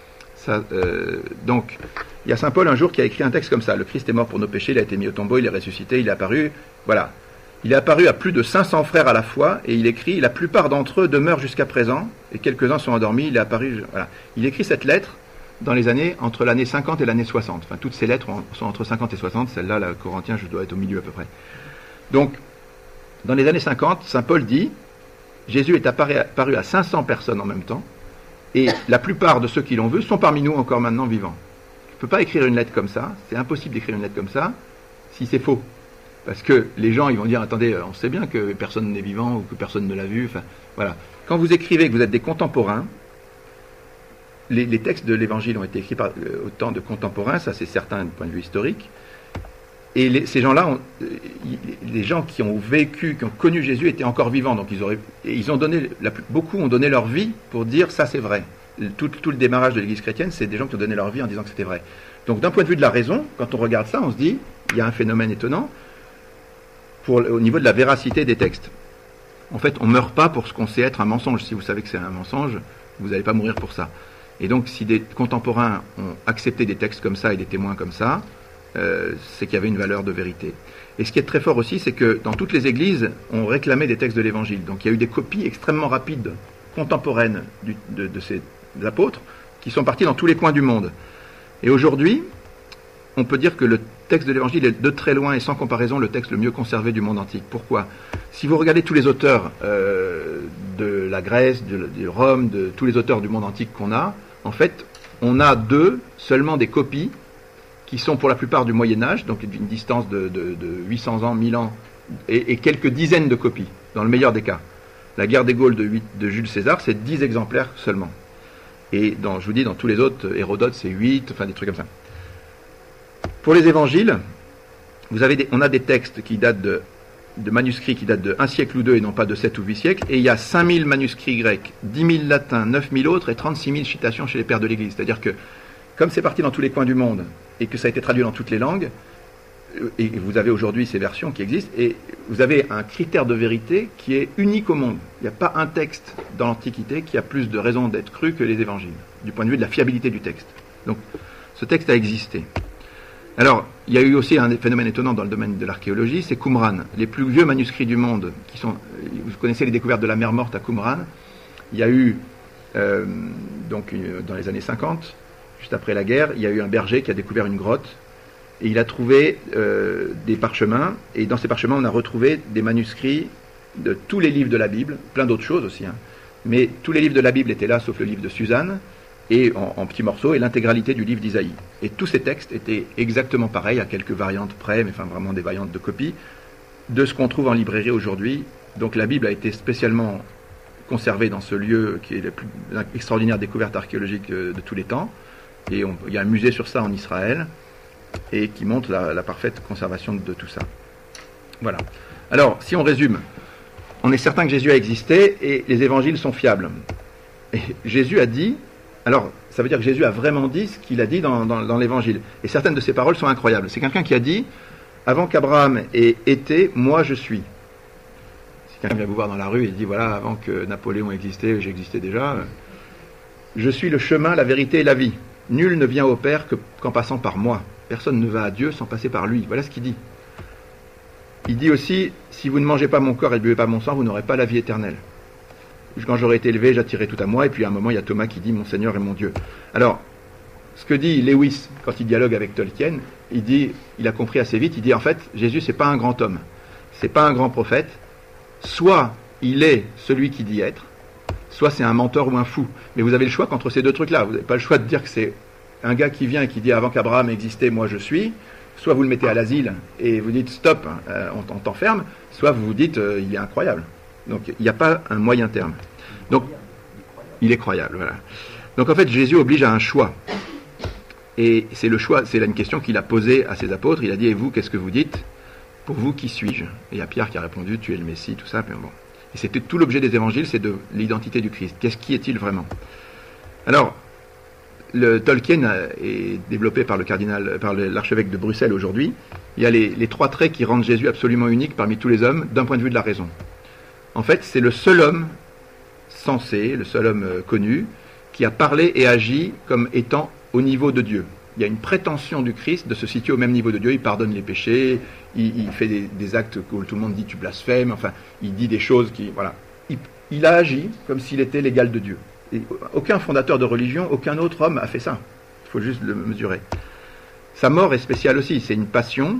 Donc, il y a Saint Paul un jour qui a écrit un texte comme ça. Le Christ est mort pour nos péchés, il a été mis au tombeau, il est ressuscité, il est apparu. Voilà. Il est apparu à plus de 500 frères à la fois, et il écrit, la plupart d'entre eux demeurent jusqu'à présent, et quelques-uns sont endormis, il est apparu... Voilà. Il écrit cette lettre dans les années, entre l'année 50 et l'année 60. Enfin, toutes ces lettres sont entre 50 et 60, celle-là, la Corinthiens, je dois être au milieu à peu près. Donc, Dans les années 50, saint Paul dit Jésus est apparu à 500 personnes en même temps, et la plupart de ceux qui l'ont vu sont parmi nous encore maintenant vivants. Je ne peux pas écrire une lettre comme ça, c'est impossible d'écrire une lettre comme ça si c'est faux. Parce que les gens ils vont dire attendez, on sait bien que personne n'est vivant ou que personne ne l'a vu. Enfin, voilà. Quand vous écrivez que vous êtes des contemporains, les textes de l'Évangile ont été écrits par autant de contemporains, ça c'est certain du point de vue historique. Et ces gens-là, les gens qui ont vécu, qui ont connu Jésus étaient encore vivants. Donc beaucoup ont donné leur vie pour dire ça c'est vrai. Tout le démarrage de l'Église chrétienne, c'est des gens qui ont donné leur vie en disant que c'était vrai. Donc d'un point de vue de la raison, quand on regarde ça, on se dit il y a un phénomène étonnant au niveau de la véracité des textes. En fait, on ne meurt pas pour ce qu'on sait être un mensonge. Si vous savez que c'est un mensonge, vous n'allez pas mourir pour ça. Et donc, si des contemporains ont accepté des textes comme ça et des témoins comme ça, c'est qu'il y avait une valeur de vérité. Et ce qui est très fort aussi, c'est que dans toutes les églises, on réclamait des textes de l'Évangile. Donc il y a eu des copies extrêmement rapides, contemporaines de ces apôtres, qui sont partis dans tous les coins du monde. Et aujourd'hui, on peut dire que le texte de l'Évangile est de très loin et sans comparaison le texte le mieux conservé du monde antique. Pourquoi ? Si vous regardez tous les auteurs de la Grèce, de Rome, de tous les auteurs du monde antique qu'on a, en fait, on a seulement des copies qui sont pour la plupart du Moyen-Âge, donc d'une distance de 800 ans, 1000 ans, et quelques dizaines de copies, dans le meilleur des cas. La guerre des Gaules de Jules César, c'est 10 exemplaires seulement. Et je vous dis, dans tous les autres, Hérodote, c'est 8, enfin des trucs comme ça. Pour les évangiles, on a des textes qui datent de manuscrits qui datent de 1 siècle ou 2 et non pas de 7 ou 8 siècles, et il y a 5000 manuscrits grecs, 10 000 latins, 9000 autres et 36 000 citations chez les pères de l'Église. C'est-à-dire que, comme c'est parti dans tous les coins du monde, et que ça a été traduit dans toutes les langues, et vous avez aujourd'hui ces versions qui existent, et vous avez un critère de vérité qui est unique au monde. Il n'y a pas un texte dans l'Antiquité qui a plus de raisons d'être cru que les évangiles, du point de vue de la fiabilité du texte. Donc, ce texte a existé. Alors, il y a eu aussi un phénomène étonnant dans le domaine de l'archéologie, c'est Qumran. Les plus vieux manuscrits du monde, vous connaissez les découvertes de la mer Morte à Qumran. Il y a eu, dans les années 50, juste après la guerre, il y a eu un berger qui a découvert une grotte, et il a trouvé des parchemins, et dans ces parchemins, on a retrouvé des manuscrits de tous les livres de la Bible, plein d'autres choses aussi, mais tous les livres de la Bible étaient là, sauf le livre de Suzanne, et en petits morceaux, et l'intégralité du livre d'Isaïe. Et tous ces textes étaient exactement pareils, à quelques variantes près, mais enfin vraiment des variantes de copie, de ce qu'on trouve en librairie aujourd'hui. Donc la Bible a été spécialement conservée dans ce lieu qui est la plus extraordinaire découverte archéologique de tous les temps. Et il y a un musée sur ça en Israël, et qui montre la parfaite conservation de tout ça. Voilà. Alors, si on résume, on est certain que Jésus a existé, et les évangiles sont fiables. Et Jésus a dit... Alors, ça veut dire que Jésus a vraiment dit ce qu'il a dit dans l'Évangile. Et certaines de ses paroles sont incroyables. C'est quelqu'un qui a dit « Avant qu'Abraham ait été, moi je suis ». Si quelqu'un vient vous voir dans la rue et dit « Voilà, avant que Napoléon existait, j'existais déjà. Je suis le chemin, la vérité et la vie. Nul ne vient au Père qu'en passant par moi. Personne ne va à Dieu sans passer par lui. » Voilà ce qu'il dit. Il dit aussi « Si vous ne mangez pas mon corps et ne buvez pas mon sang, vous n'aurez pas la vie éternelle. » Quand j'aurai été élevé, j'attirerai tout à moi. Et puis à un moment, il y a Thomas qui dit « Mon Seigneur et mon Dieu ». Alors, ce que dit Lewis quand il dialogue avec Tolkien, il a compris assez vite, il dit en fait, Jésus c'est pas un grand homme, c'est pas un grand prophète, soit il est celui qui dit être, soit c'est un menteur ou un fou. Mais vous avez le choix qu'entre ces deux trucs-là. Vous n'avez pas le choix de dire que c'est un gars qui vient et qui dit « Avant qu'Abraham existait, moi je suis ». Soit vous le mettez à l'asile et vous dites « Stop, on t'enferme », soit vous vous dites « Il est incroyable ». Donc il n'y a pas un moyen terme. Donc il est croyable, voilà. Donc en fait Jésus oblige à un choix. Et c'est le choix, c'est là une question qu'il a posée à ses apôtres. Il a dit « Et vous, qu'est-ce que vous dites ? Pour vous, qui suis-je » Et il y a Pierre qui a répondu « Tu es le Messie », tout ça. Mais bon. Et c'était tout l'objet des évangiles, c'est de l'identité du Christ. Qui est-il vraiment ? Alors, le Tolkien est développé par l'archevêque de Bruxelles aujourd'hui. Il y a les trois traits qui rendent Jésus absolument unique parmi tous les hommes d'un point de vue de la raison. En fait, c'est le seul homme sensé, le seul homme connu, qui a parlé et agi comme étant au niveau de Dieu. Il y a une prétention du Christ de se situer au même niveau de Dieu. Il pardonne les péchés, il fait des actes où tout le monde dit tu blasphèmes, enfin, il dit des choses qui... Voilà. Il a agi comme s'il était l'égal de Dieu. Et aucun fondateur de religion, aucun autre homme a fait ça. Il faut juste le mesurer. Sa mort est spéciale aussi. C'est une passion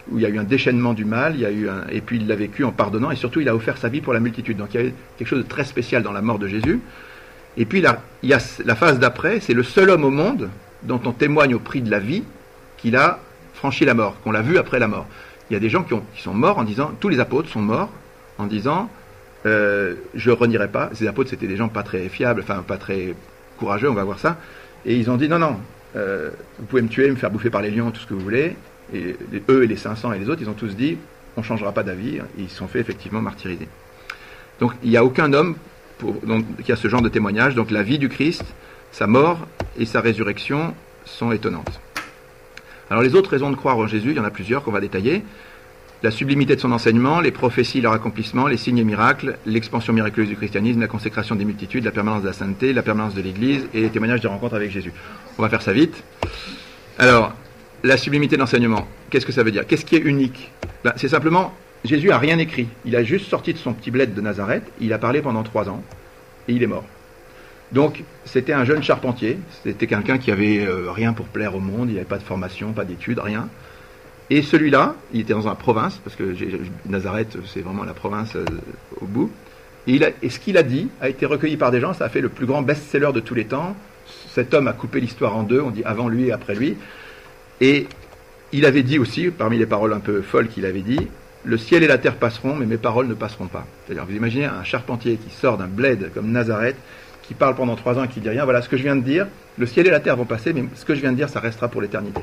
où il y a eu un déchaînement du mal, et puis il l'a vécu en pardonnant, et surtout il a offert sa vie pour la multitude. Donc il y a quelque chose de très spécial dans la mort de Jésus. Et puis il y a la phase d'après, c'est le seul homme au monde dont on témoigne au prix de la vie qu'il a franchi la mort, qu'on l'a vu après la mort. Il y a des gens qui sont morts en disant, tous les apôtres sont morts en disant, je renierai pas. Ces apôtres, c'était des gens pas très fiables, enfin pas très courageux, on va voir ça. Et ils ont dit, non, vous pouvez me tuer, me faire bouffer par les lions, tout ce que vous voulez. Et eux et les 500 et les autres, ils ont tous dit, on ne changera pas d'avis. Ils se sont fait effectivement martyriser. Donc il n'y a aucun homme qui a ce genre de témoignage. Donc la vie du Christ, sa mort et sa résurrection sont étonnantes. Alors les autres raisons de croire en Jésus, il y en a plusieurs qu'on va détailler. La sublimité de son enseignement, les prophéties, leur accomplissement, les signes et miracles, l'expansion miraculeuse du christianisme, la consécration des multitudes, la permanence de la sainteté, la permanence de l'Église et les témoignages de rencontres avec Jésus. On va faire ça vite. Alors, la sublimité d'enseignement, qu'est-ce que ça veut dire? Qu'est-ce qui est unique? C'est simplement, Jésus n'a rien écrit. Il a juste sorti de son petit bled de Nazareth, il a parlé pendant 3 ans et il est mort. Donc, c'était un jeune charpentier, c'était quelqu'un qui avait rien pour plaire au monde, il n'avait pas de formation, pas d'études, rien. Et celui-là, il était dans une province, parce que Nazareth, c'est vraiment la province au bout. Et ce qu'il a dit a été recueilli par des gens, ça a fait le plus grand best-seller de tous les temps. Cet homme a coupé l'histoire en deux, on dit avant lui et après lui. Et il avait dit aussi, parmi les paroles un peu folles qu'il avait dit, le ciel et la terre passeront, mais mes paroles ne passeront pas. C'est-à-dire, vous imaginez un charpentier qui sort d'un bled comme Nazareth, qui parle pendant 3 ans et qui dit rien, voilà ce que je viens de dire, le ciel et la terre vont passer, mais ce que je viens de dire, ça restera pour l'éternité.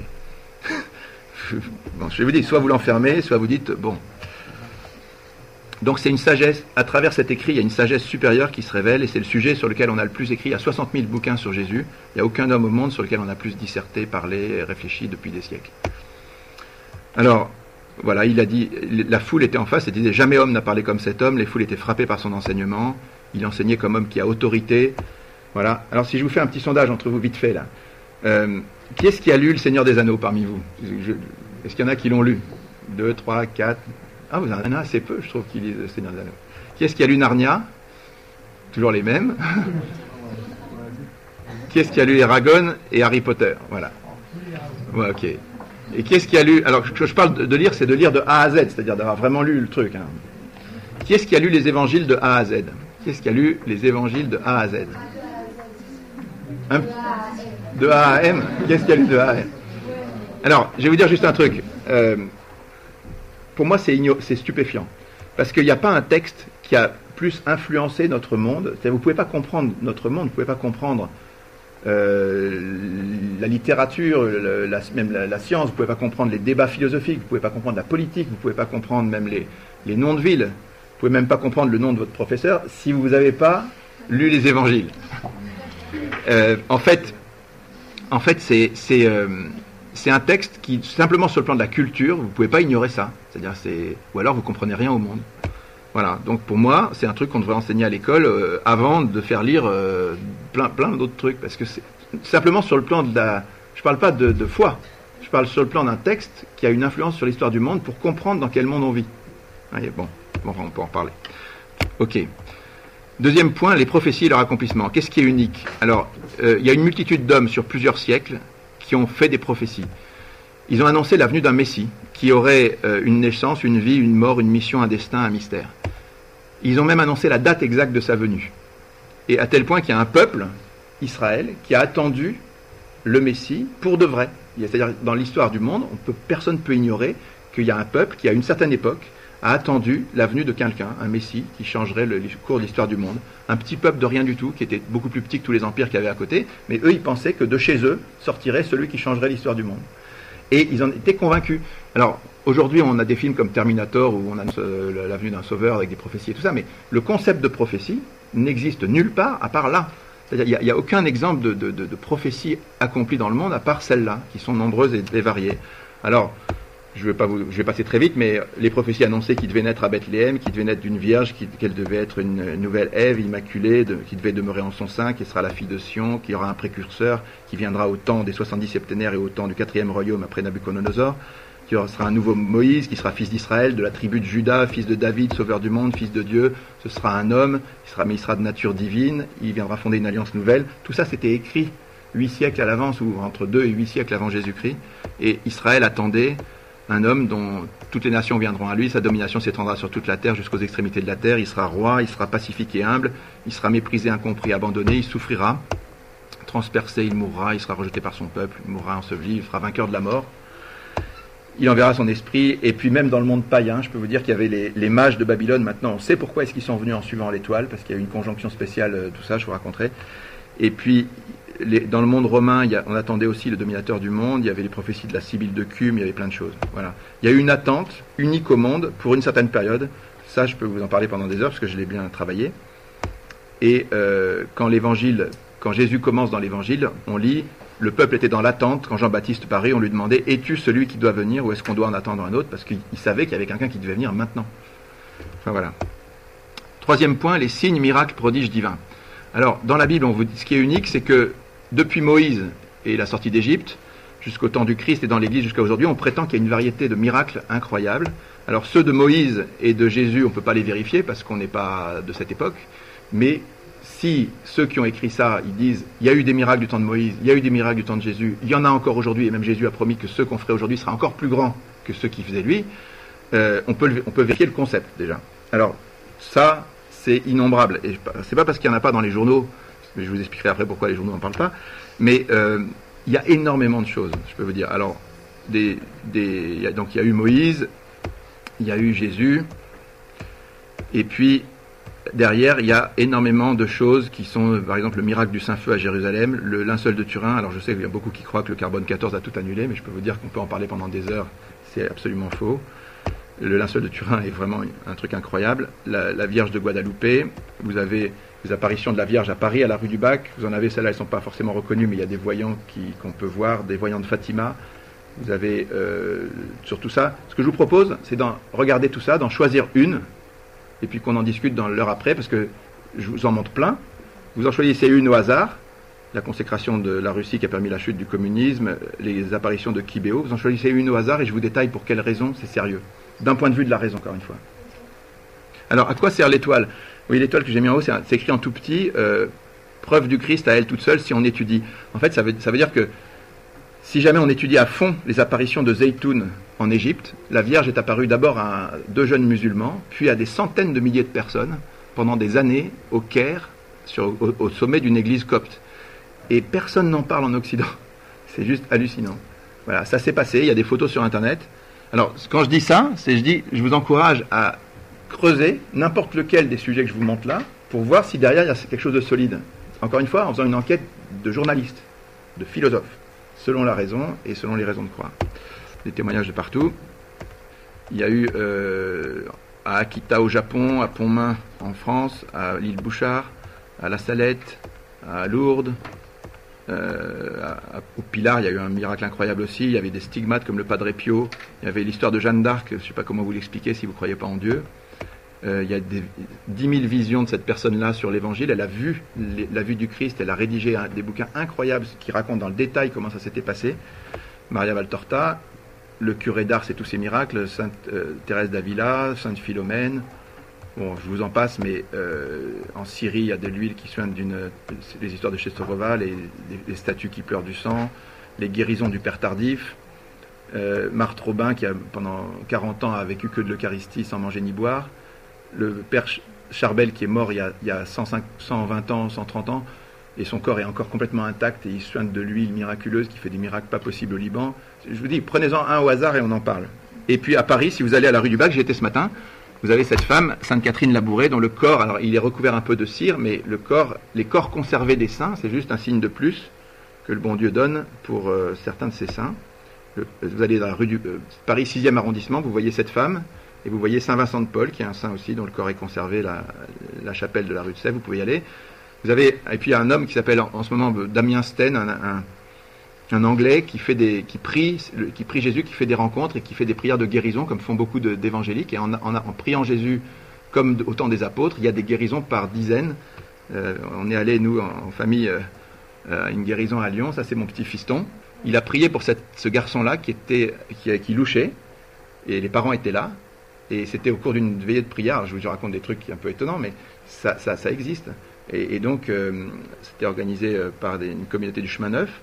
Bon, je vous dis, soit vous l'enfermez, soit vous dites, bon. Donc c'est une sagesse, à travers cet écrit, il y a une sagesse supérieure qui se révèle, et c'est le sujet sur lequel on a le plus écrit. Il y a 60 000 bouquins sur Jésus, il n'y a aucun homme au monde sur lequel on a plus disserté, parlé, réfléchi depuis des siècles. Alors, voilà, il a dit, la foule était en face, et disait, jamais homme n'a parlé comme cet homme, les foules étaient frappées par son enseignement, il enseignait comme homme qui a autorité. Voilà. Alors si je vous fais un petit sondage entre vous vite fait là, qui est-ce qui a lu Le Seigneur des Anneaux parmi vous? Est-ce qu'il y en a qui l'ont lu? 2, 3, 4. Ah, vous en avez assez peu, je trouve, qui lisent Le Seigneur des Anneaux. Qui est-ce qui a lu Narnia? Toujours les mêmes. Qui est-ce qui a lu Eragon et Harry Potter? Voilà. Ouais, ok. Et qui est-ce qui a lu... Alors, je parle de lire, c'est de lire de A à Z, c'est-à-dire d'avoir vraiment lu le truc. Hein. Qui est-ce qui a lu les évangiles de A à Z? Qui est-ce qui a lu les évangiles de A à Z? De A à M? Qu'est-ce qu'il y a lu de A à M? Alors, je vais vous dire juste un truc. Pour moi, c'est stupéfiant. Parce qu'il n'y a pas un texte qui a plus influencé notre monde. C'est-à-dire, vous ne pouvez pas comprendre notre monde, vous ne pouvez pas comprendre la littérature, même la science, vous ne pouvez pas comprendre les débats philosophiques, vous ne pouvez pas comprendre la politique, vous ne pouvez pas comprendre même les noms de villes, vous ne pouvez même pas comprendre le nom de votre professeur si vous n'avez pas lu les évangiles. En fait, c'est un texte qui, simplement sur le plan de la culture, vous ne pouvez pas ignorer ça. C'est-à-dire, ou alors vous ne comprenez rien au monde. Voilà. Donc pour moi, c'est un truc qu'on devrait enseigner à l'école avant de faire lire plein d'autres trucs. Parce que c'est simplement sur le plan de la... Je ne parle pas de foi. Je parle sur le plan d'un texte qui a une influence sur l'histoire du monde pour comprendre dans quel monde on vit. Bon, on peut en parler. Ok. Deuxième point, les prophéties et leur accomplissement. Qu'est-ce qui est unique? Alors, il y a une multitude d'hommes sur plusieurs siècles qui ont fait des prophéties. Ils ont annoncé la venue d'un Messie qui aurait une naissance, une vie, une mort, une mission, un destin, un mystère. Ils ont même annoncé la date exacte de sa venue. Et à tel point qu'il y a un peuple, Israël, qui a attendu le Messie pour de vrai. C'est-à-dire, dans l'histoire du monde, personne ne peut ignorer qu'il y a un peuple qui, à une certaine époque, a attendu la venue de quelqu'un, un Messie, qui changerait le cours de l'histoire du monde. Un petit peuple de rien du tout, qui était beaucoup plus petit que tous les empires qu'il y avait à côté, mais eux, ils pensaient que de chez eux sortirait celui qui changerait l'histoire du monde. Et ils en étaient convaincus. Alors, aujourd'hui, on a des films comme Terminator, où on a la venue d'un sauveur avec des prophéties et tout ça, mais le concept de prophétie n'existe nulle part à part là. C'est-à-dire, il n'y a aucun exemple de prophétie accomplie dans le monde à part celles-là, qui sont nombreuses et variées. Alors, je vais passer très vite, mais les prophéties annonçaient qu'il devait naître à Bethléem, qu'il devait naître d'une vierge, qu'elle devait être une nouvelle Ève immaculée, qui devait demeurer en son sein, qui sera la fille de Sion, qui aura un précurseur, qui viendra au temps des 70 septénaires et au temps du 4e royaume après Nabuchodonosor, qui sera un nouveau Moïse, qui sera fils d'Israël, de la tribu de Juda, fils de David, sauveur du monde, fils de Dieu. Ce sera un homme, mais il sera de nature divine, il viendra fonder une alliance nouvelle. Tout ça, c'était écrit 8 siècles à l'avance, ou entre 2 et 8 siècles avant Jésus-Christ, et Israël attendait un homme dont toutes les nations viendront à lui, sa domination s'étendra sur toute la terre jusqu'aux extrémités de la terre, il sera roi, il sera pacifique et humble, il sera méprisé, incompris, abandonné, il souffrira, transpercé, il mourra, il sera rejeté par son peuple, il mourra enseveli, il sera vainqueur de la mort. Il enverra son esprit, et puis même dans le monde païen, je peux vous dire qu'il y avait les mages de Babylone. Maintenant, on sait pourquoi est-ce qu'ils sont venus en suivant l'étoile, parce qu'il y a eu une conjonction spéciale, tout ça, je vous raconterai. Et puis, dans le monde romain, on attendait aussi le dominateur du monde, il y avait les prophéties de la Sibylle de Cume, il y avait plein de choses. Voilà. Il y a eu une attente unique au monde pour une certaine période. Ça, je peux vous en parler pendant des heures, parce que je l'ai bien travaillé. Et quand Jésus commence dans l'évangile, on lit... Le peuple était dans l'attente. Quand Jean-Baptiste paraît, on lui demandait « Es-tu celui qui doit venir ou est-ce qu'on doit en attendre un autre ?» Parce qu'il savait qu'il y avait quelqu'un qui devait venir maintenant. Enfin voilà. Troisième point, les signes, miracles, prodiges divins. Alors, dans la Bible, on vous dit, ce qui est unique, c'est que depuis Moïse et la sortie d'Égypte, jusqu'au temps du Christ et dans l'Église jusqu'à aujourd'hui, on prétend qu'il y a une variété de miracles incroyables. Alors ceux de Moïse et de Jésus, on ne peut pas les vérifier parce qu'on n'est pas de cette époque, mais si ceux qui ont écrit ça, ils disent il y a eu des miracles du temps de Moïse, il y a eu des miracles du temps de Jésus, il y en a encore aujourd'hui, et même Jésus a promis que ceux qu'on ferait aujourd'hui sera encore plus grand que ceux qui faisaient lui, on peut vérifier le concept déjà. Alors ça, c'est innombrable. Et c'est pas parce qu'il n'y en a pas dans les journaux, mais je vous expliquerai après pourquoi les journaux n'en parlent pas, mais il y a énormément de choses, je peux vous dire. Alors, donc il y a eu Moïse, il y a eu Jésus, et puis derrière, il y a énormément de choses qui sont, par exemple, le miracle du Saint-Feu à Jérusalem, le linceul de Turin. Alors je sais qu'il y a beaucoup qui croient que le carbone 14 a tout annulé, mais je peux vous dire qu'on peut en parler pendant des heures, c'est absolument faux. Le linceul de Turin est vraiment un truc incroyable. La Vierge de Guadalupe, vous avez les apparitions de la Vierge à Paris, à la rue du Bac. Vous en avez, celles-là, elles ne sont pas forcément reconnues, mais il y a des voyants qu'on peut voir, des voyants de Fatima. Vous avez sur tout ça. Ce que je vous propose, c'est d'en regarder tout ça, d'en choisir une, et puis qu'on en discute dans l'heure après, parce que je vous en montre plein. Vous en choisissez une au hasard, la consécration de la Russie qui a permis la chute du communisme, les apparitions de Kibéo. Vous en choisissez une au hasard et je vous détaille pour quelles raisons c'est sérieux. D'un point de vue de la raison, encore une fois. Alors, à quoi sert l'étoile ? Oui, l'étoile que j'ai mis en haut, c'est écrit en tout petit, preuve du Christ à elle toute seule si on étudie. En fait, ça veut dire que si jamais on étudie à fond les apparitions de Zeytoun en Égypte, la Vierge est apparue d'abord à 2 jeunes musulmans, puis à des centaines de milliers de personnes, pendant des années, au Caire, au sommet d'une église copte. Et personne n'en parle en Occident. C'est juste hallucinant. Voilà, ça s'est passé, il y a des photos sur Internet. Alors, quand je dis ça, je vous encourage à creuser n'importe lequel des sujets que je vous montre là, pour voir si derrière il y a quelque chose de solide. Encore une fois, en faisant une enquête de journalistes, de philosophes, selon la raison et selon les raisons de croire. Des témoignages de partout. Il y a eu à Akita au Japon, à Pontmain en France, à l'île Bouchard, à La Salette, à Lourdes, au Pilar, il y a eu un miracle incroyable aussi. Il y avait des stigmates comme le Padre Pio. Il y avait l'histoire de Jeanne d'Arc, je ne sais pas comment vous l'expliquer si vous ne croyez pas en Dieu. Il y a 10 000 visions de cette personne-là sur l'évangile. Elle a vu la vue du Christ, elle a rédigé des bouquins incroyables qui racontent dans le détail comment ça s'était passé. Maria Valtorta, le curé d'Ars et tous ses miracles, Sainte Thérèse d'Avila, Sainte Philomène. Bon, je vous en passe, mais en Syrie, il y a de l'huile qui soigne les histoires de Chesterova, les statues qui pleurent du sang, les guérisons du Père Tardif. Marthe Robin, qui a pendant 40 ans a vécu que de l'Eucharistie sans manger ni boire. Le Père Charbel, qui est mort il y a 120 ans, 130 ans, et son corps est encore complètement intact, et il soigne de l'huile miraculeuse qui fait des miracles pas possibles au Liban. Je vous dis, prenez-en un au hasard et on en parle. Et puis à Paris, si vous allez à la rue du Bac, j'y étais ce matin, vous avez cette femme, Sainte Catherine Labouré, dont le corps, alors il est recouvert un peu de cire, mais les corps conservés des saints, c'est juste un signe de plus que le bon Dieu donne pour certains de ses saints. Vous allez dans la rue du Paris 6e arrondissement, vous voyez cette femme, et vous voyez Saint Vincent de Paul, qui est un saint aussi, dont le corps est conservé, la chapelle de la rue de Sèvres, vous pouvez y aller. Et puis il y a un homme qui s'appelle en ce moment Damien Sten, un Anglais qui prie Jésus, qui fait des rencontres et qui fait des prières de guérison, comme font beaucoup d'évangéliques. Et en priant Jésus, comme au temps des apôtres, il y a des guérisons par dizaines. On est allé, nous, en famille, à une guérison à Lyon. Ça, c'est mon petit fiston. Il a prié pour ce garçon-là qui louchait, et les parents étaient là. Et c'était au cours d'une veillée de prière. Alors, je vous raconte des trucs un peu étonnants, mais ça existe. Et donc, c'était organisé par une communauté du Chemin Neuf.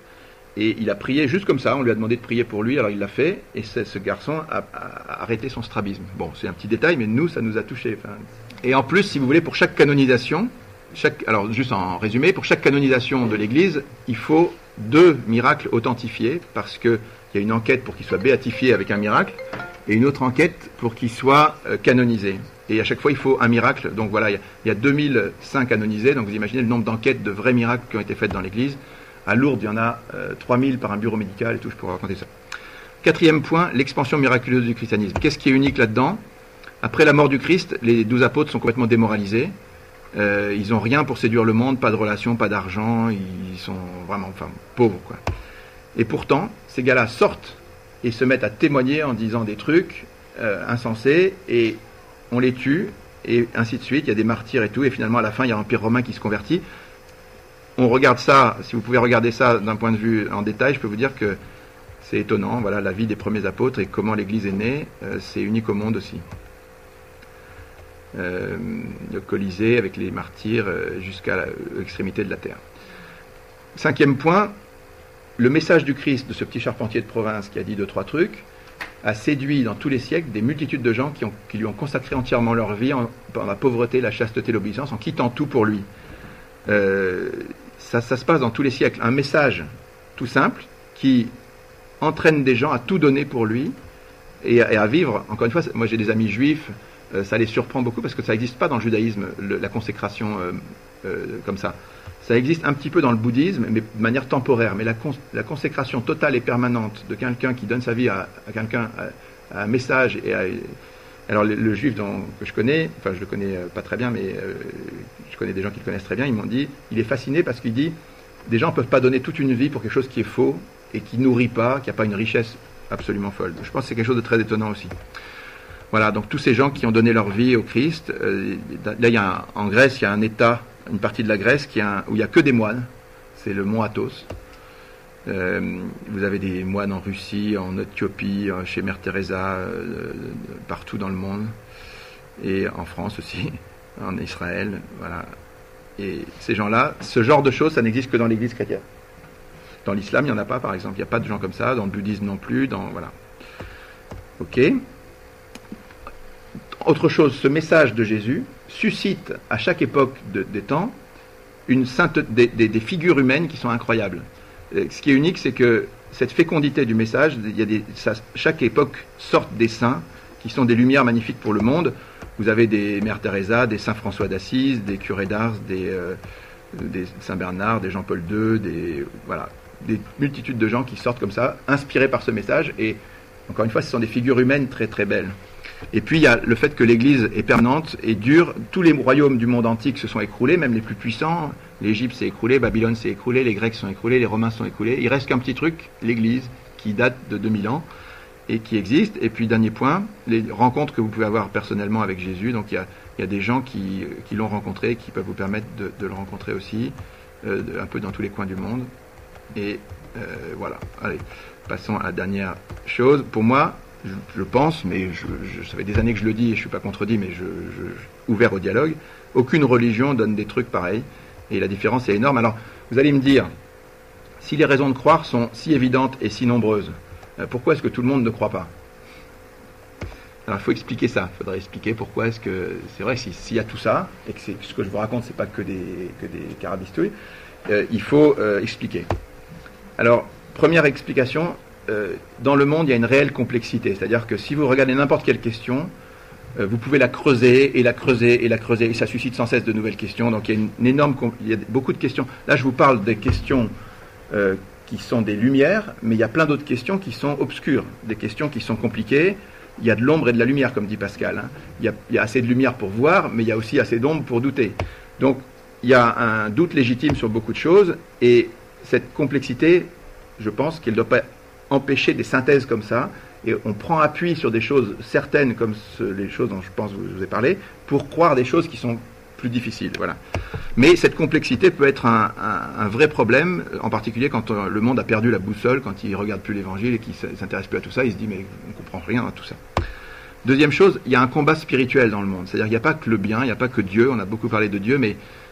Et il a prié juste comme ça, on lui a demandé de prier pour lui, alors il l'a fait, et ce garçon a arrêté son strabisme. Bon, c'est un petit détail, mais nous, ça nous a touchés. Enfin. Et en plus, si vous voulez, pour chaque canonisation, alors juste en résumé, pour chaque canonisation de l'Église, il faut 2 miracles authentifiés, parce qu'il y a une enquête pour qu'il soit béatifié avec un miracle, et une autre enquête pour qu'il soit canonisé. Et à chaque fois, il faut un miracle. Donc voilà, il y a 2000 saints canonisés, donc vous imaginez le nombre d'enquêtes de vrais miracles qui ont été faites dans l'Église. À Lourdes, il y en a 3000 par un bureau médical et tout, je pourrais raconter ça. 4e point, l'expansion miraculeuse du christianisme. Qu'est-ce qui est unique là-dedans? Après la mort du Christ, les 12 apôtres sont complètement démoralisés. Ils n'ont rien pour séduire le monde, pas de relations, pas d'argent, ils sont vraiment pauvres, quoi. Et pourtant, ces gars-là sortent et se mettent à témoigner en disant des trucs insensés, et on les tue, et ainsi de suite. Il y a des martyrs et tout, et finalement, à la fin, il y a l'Empire romain qui se convertit. On regarde ça, si vous pouvez regarder ça d'un point de vue en détail, je peux vous dire que c'est étonnant. Voilà, la vie des premiers apôtres et comment l'Église est née, c'est unique au monde aussi. Le Colisée avec les martyrs jusqu'à l'extrémité de la terre. 5e point, le message du Christ, de ce petit charpentier de province qui a dit 2-3 trucs, a séduit dans tous les siècles des multitudes de gens qui lui ont consacré entièrement leur vie dans la pauvreté, la chasteté, l'obéissance, en quittant tout pour lui. Ça se passe dans tous les siècles. Un message tout simple qui entraîne des gens à tout donner pour lui et à vivre. Encore une fois, moi j'ai des amis juifs, ça les surprend beaucoup parce que ça n'existe pas dans le judaïsme, la consécration comme ça. Ça existe un petit peu dans le bouddhisme, mais de manière temporaire. Mais la consécration totale et permanente de quelqu'un qui donne sa vie à quelqu'un, à un message alors le juif que je connais, enfin je le connais pas très bien, mais je connais des gens qui le connaissent très bien, ils m'ont dit, il est fasciné parce qu'il dit, des gens ne peuvent pas donner toute une vie pour quelque chose qui est faux et qui nourrit pas, qui n'a pas une richesse absolument folle. Je pense que c'est quelque chose de très étonnant aussi. Voilà, donc tous ces gens qui ont donné leur vie au Christ, là en Grèce, il y a un État, une partie de la Grèce où il n'y a que des moines, c'est le mont Athos. Vous avez des moines en Russie, en Éthiopie, chez Mère Teresa, partout dans le monde, et en France aussi, en Israël, voilà. Et ces gens-là, ce genre de choses, ça n'existe que dans l'Église chrétienne. Dans l'islam, il n'y en a pas, par exemple, il n'y a pas de gens comme ça, dans le bouddhisme non plus, voilà. Ok. Autre chose, ce message de Jésus suscite à chaque époque des temps des figures humaines qui sont incroyables. Ce qui est unique, c'est que cette fécondité du message, chaque époque sort des saints qui sont des lumières magnifiques pour le monde. Vous avez des Mères Teresa, des Saint François d'Assise, des curés d'Ars, des Saint Bernard, des Jean-Paul II, des multitudes de gens qui sortent comme ça, inspirés par ce message. Et encore une fois, ce sont des figures humaines très très belles. Et puis il y a le fait que l'Église est permanente et dure. Tous les royaumes du monde antique se sont écroulés, même les plus puissants. L'Égypte s'est écroulée, Babylone s'est écroulée, les Grecs sont écroulés, les Romains sont écroulés. Il reste qu'un petit truc, l'Église, qui date de 2000 ans et qui existe. Et puis dernier point, les rencontres que vous pouvez avoir personnellement avec Jésus. Donc il y a des gens qui l'ont rencontré, qui peuvent vous permettre de le rencontrer aussi, un peu dans tous les coins du monde. Et voilà. Allez, passons à la dernière chose. Pour moi, je pense, mais ça fait des années que je le dis et je ne suis pas contredit, mais ouvert au dialogue, aucune religion donne des trucs pareils, et la différence est énorme. Alors, vous allez me dire, si les raisons de croire sont si évidentes et si nombreuses, pourquoi est-ce que tout le monde ne croit pas? Alors, il faut expliquer ça, il faudrait expliquer pourquoi est-ce que, c'est vrai, s'il y a tout ça, et que ce que je vous raconte, c'est pas que des carabistouilles, il faut expliquer. Alors, première explication, dans le monde, il y a une réelle complexité. C'est-à-dire que si vous regardez n'importe quelle question, vous pouvez la creuser, et la creuser, et la creuser, et ça suscite sans cesse de nouvelles questions. Donc il y a beaucoup de questions. Là, je vous parle des questions qui sont des lumières, mais il y a plein d'autres questions qui sont obscures, des questions qui sont compliquées. Il y a de l'ombre et de la lumière, comme dit Pascal. Il y a assez de lumière pour voir, mais il y a aussi assez d'ombre pour douter. Donc, il y a un doute légitime sur beaucoup de choses, et cette complexité, je pense qu'elle ne doit pas empêcher des synthèses comme ça, et on prend appui sur des choses certaines, comme les choses dont je pense que je vous ai parlé, pour croire des choses qui sont plus difficiles. Voilà. Mais cette complexité peut être un vrai problème, en particulier quand le monde a perdu la boussole, quand il ne regarde plus l'évangile et qu'il ne s'intéresse plus à tout ça, il se dit mais on ne comprend rien à tout ça. Deuxième chose, il y a un combat spirituel dans le monde, c'est-à-dire qu'il n'y a pas que le bien, il n'y a pas que Dieu, on a beaucoup parlé de Dieu, mais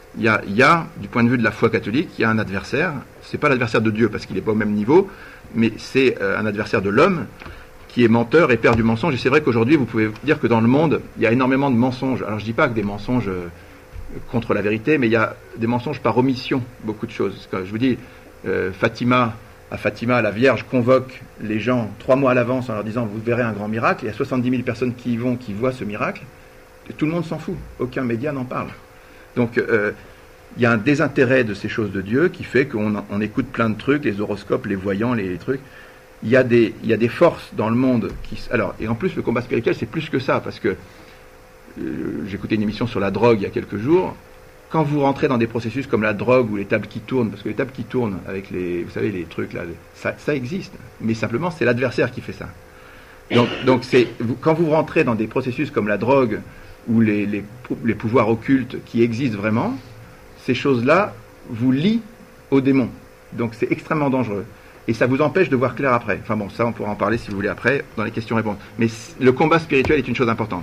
il y a, du point de vue de la foi catholique, il y a un adversaire. C'est pas l'adversaire de Dieu parce qu'il n'est pas au même niveau, mais c'est un adversaire de l'homme qui est menteur et père du mensonge. Et c'est vrai qu'aujourd'hui, vous pouvez dire que dans le monde, il y a énormément de mensonges. Alors je dis pas que des mensonges contre la vérité, mais il y a des mensonges par omission, beaucoup de choses. Quand je vous dis, Fatima, la Vierge convoque les gens 3 mois à l'avance en leur disant vous verrez un grand miracle. Il y a 70 000 personnes qui y vont, qui voient ce miracle. Et tout le monde s'en fout. Aucun média n'en parle. Donc il y a un désintérêt de ces choses de Dieu qui fait qu'on écoute plein de trucs, les horoscopes, les voyants, les trucs. Il y a des forces dans le monde et en plus le combat spirituel c'est plus que ça, parce que j'écoutais une émission sur la drogue il y a quelques jours. Quand vous rentrez dans des processus comme la drogue ou les tables qui tournent, parce que les tables qui tournent avec vous savez les trucs là, ça existe, mais simplement c'est l'adversaire qui fait ça. Donc quand vous rentrez dans des processus comme la drogue ou les pouvoirs occultes qui existent vraiment, ces choses-là vous lient aux démons. Donc c'est extrêmement dangereux. Et ça vous empêche de voir clair après. Enfin bon, ça on pourra en parler si vous voulez après, dans les questions-réponses. Mais le combat spirituel est une chose importante.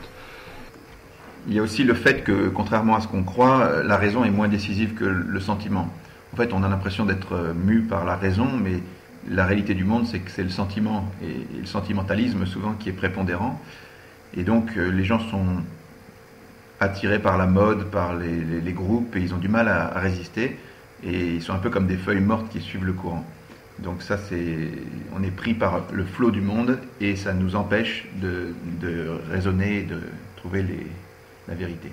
Il y a aussi le fait que, contrairement à ce qu'on croit, la raison est moins décisive que le sentiment. En fait, on a l'impression d'être mu par la raison, mais la réalité du monde, c'est que c'est le sentiment, et le sentimentalisme souvent qui est prépondérant. Et donc, les gens sont attirés par la mode, par les groupes, et ils ont du mal à résister. Et ils sont un peu comme des feuilles mortes qui suivent le courant. Donc ça, on est pris par le flot du monde, et ça nous empêche de raisonner et de trouver la vérité.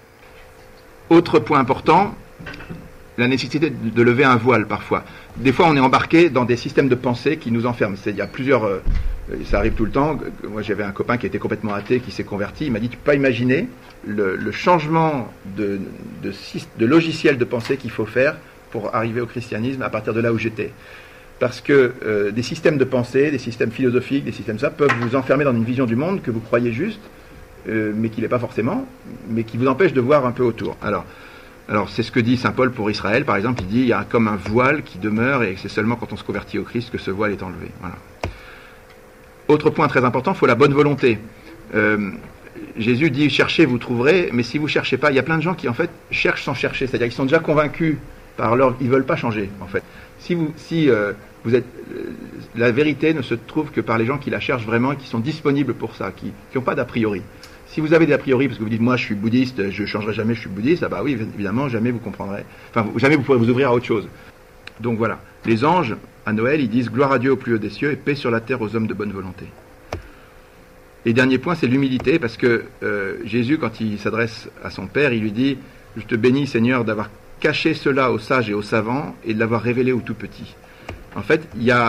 Autre point important, la nécessité de lever un voile parfois. Des fois, on est embarqué dans des systèmes de pensée qui nous enferment. Il y a plusieurs... ça arrive tout le temps. Moi, j'avais un copain qui était complètement athée, qui s'est converti. Il m'a dit, tu peux pas imaginer le changement de logiciel de pensée qu'il faut faire pour arriver au christianisme à partir de là où j'étais. Parce que des systèmes de pensée, des systèmes philosophiques, des systèmes peuvent vous enfermer dans une vision du monde que vous croyez juste, mais qui n'est pas forcément, mais qui vous empêche de voir un peu autour. Alors c'est ce que dit saint Paul pour Israël, par exemple. Il dit il y a comme un voile qui demeure, et c'est seulement quand on se convertit au Christ que ce voile est enlevé. Voilà. Autre point très important, il faut la bonne volonté. Jésus dit cherchez, vous trouverez, mais si vous cherchez pas, il y a plein de gens qui en fait cherchent sans chercher, c'est-à-dire qu'ils sont déjà convaincus par ils veulent pas changer en fait. Si vous êtes, la vérité ne se trouve que par les gens qui la cherchent vraiment et qui sont disponibles pour ça, qui n'ont pas d'a priori. Si vous avez des a priori, parce que vous dites moi je suis bouddhiste, je ne changerai jamais, je suis bouddhiste, ah bah oui, évidemment, jamais vous comprendrez, enfin jamais vous pourrez vous ouvrir à autre chose. Donc voilà, les anges, à Noël, ils disent gloire à Dieu au plus haut des cieux et paix sur la terre aux hommes de bonne volonté. Et dernier point, c'est l'humilité, parce que Jésus, quand il s'adresse à son Père, il lui dit je te bénis Seigneur d'avoir caché cela aux sages et aux savants et de l'avoir révélé aux tout petits. En fait,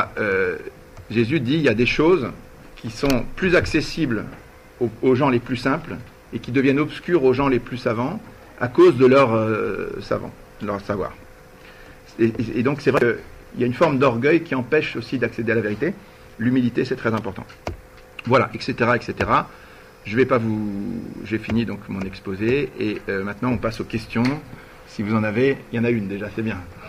Jésus dit il y a des choses qui sont plus accessibles aux gens les plus simples et qui deviennent obscures aux gens les plus savants à cause de leur savoir. Et donc c'est vrai qu'il y a une forme d'orgueil qui empêche aussi d'accéder à la vérité. L'humilité, c'est très important. Voilà, etc., etc. J'ai fini donc mon exposé et maintenant on passe aux questions. Si vous en avez, il y en a une déjà, c'est bien.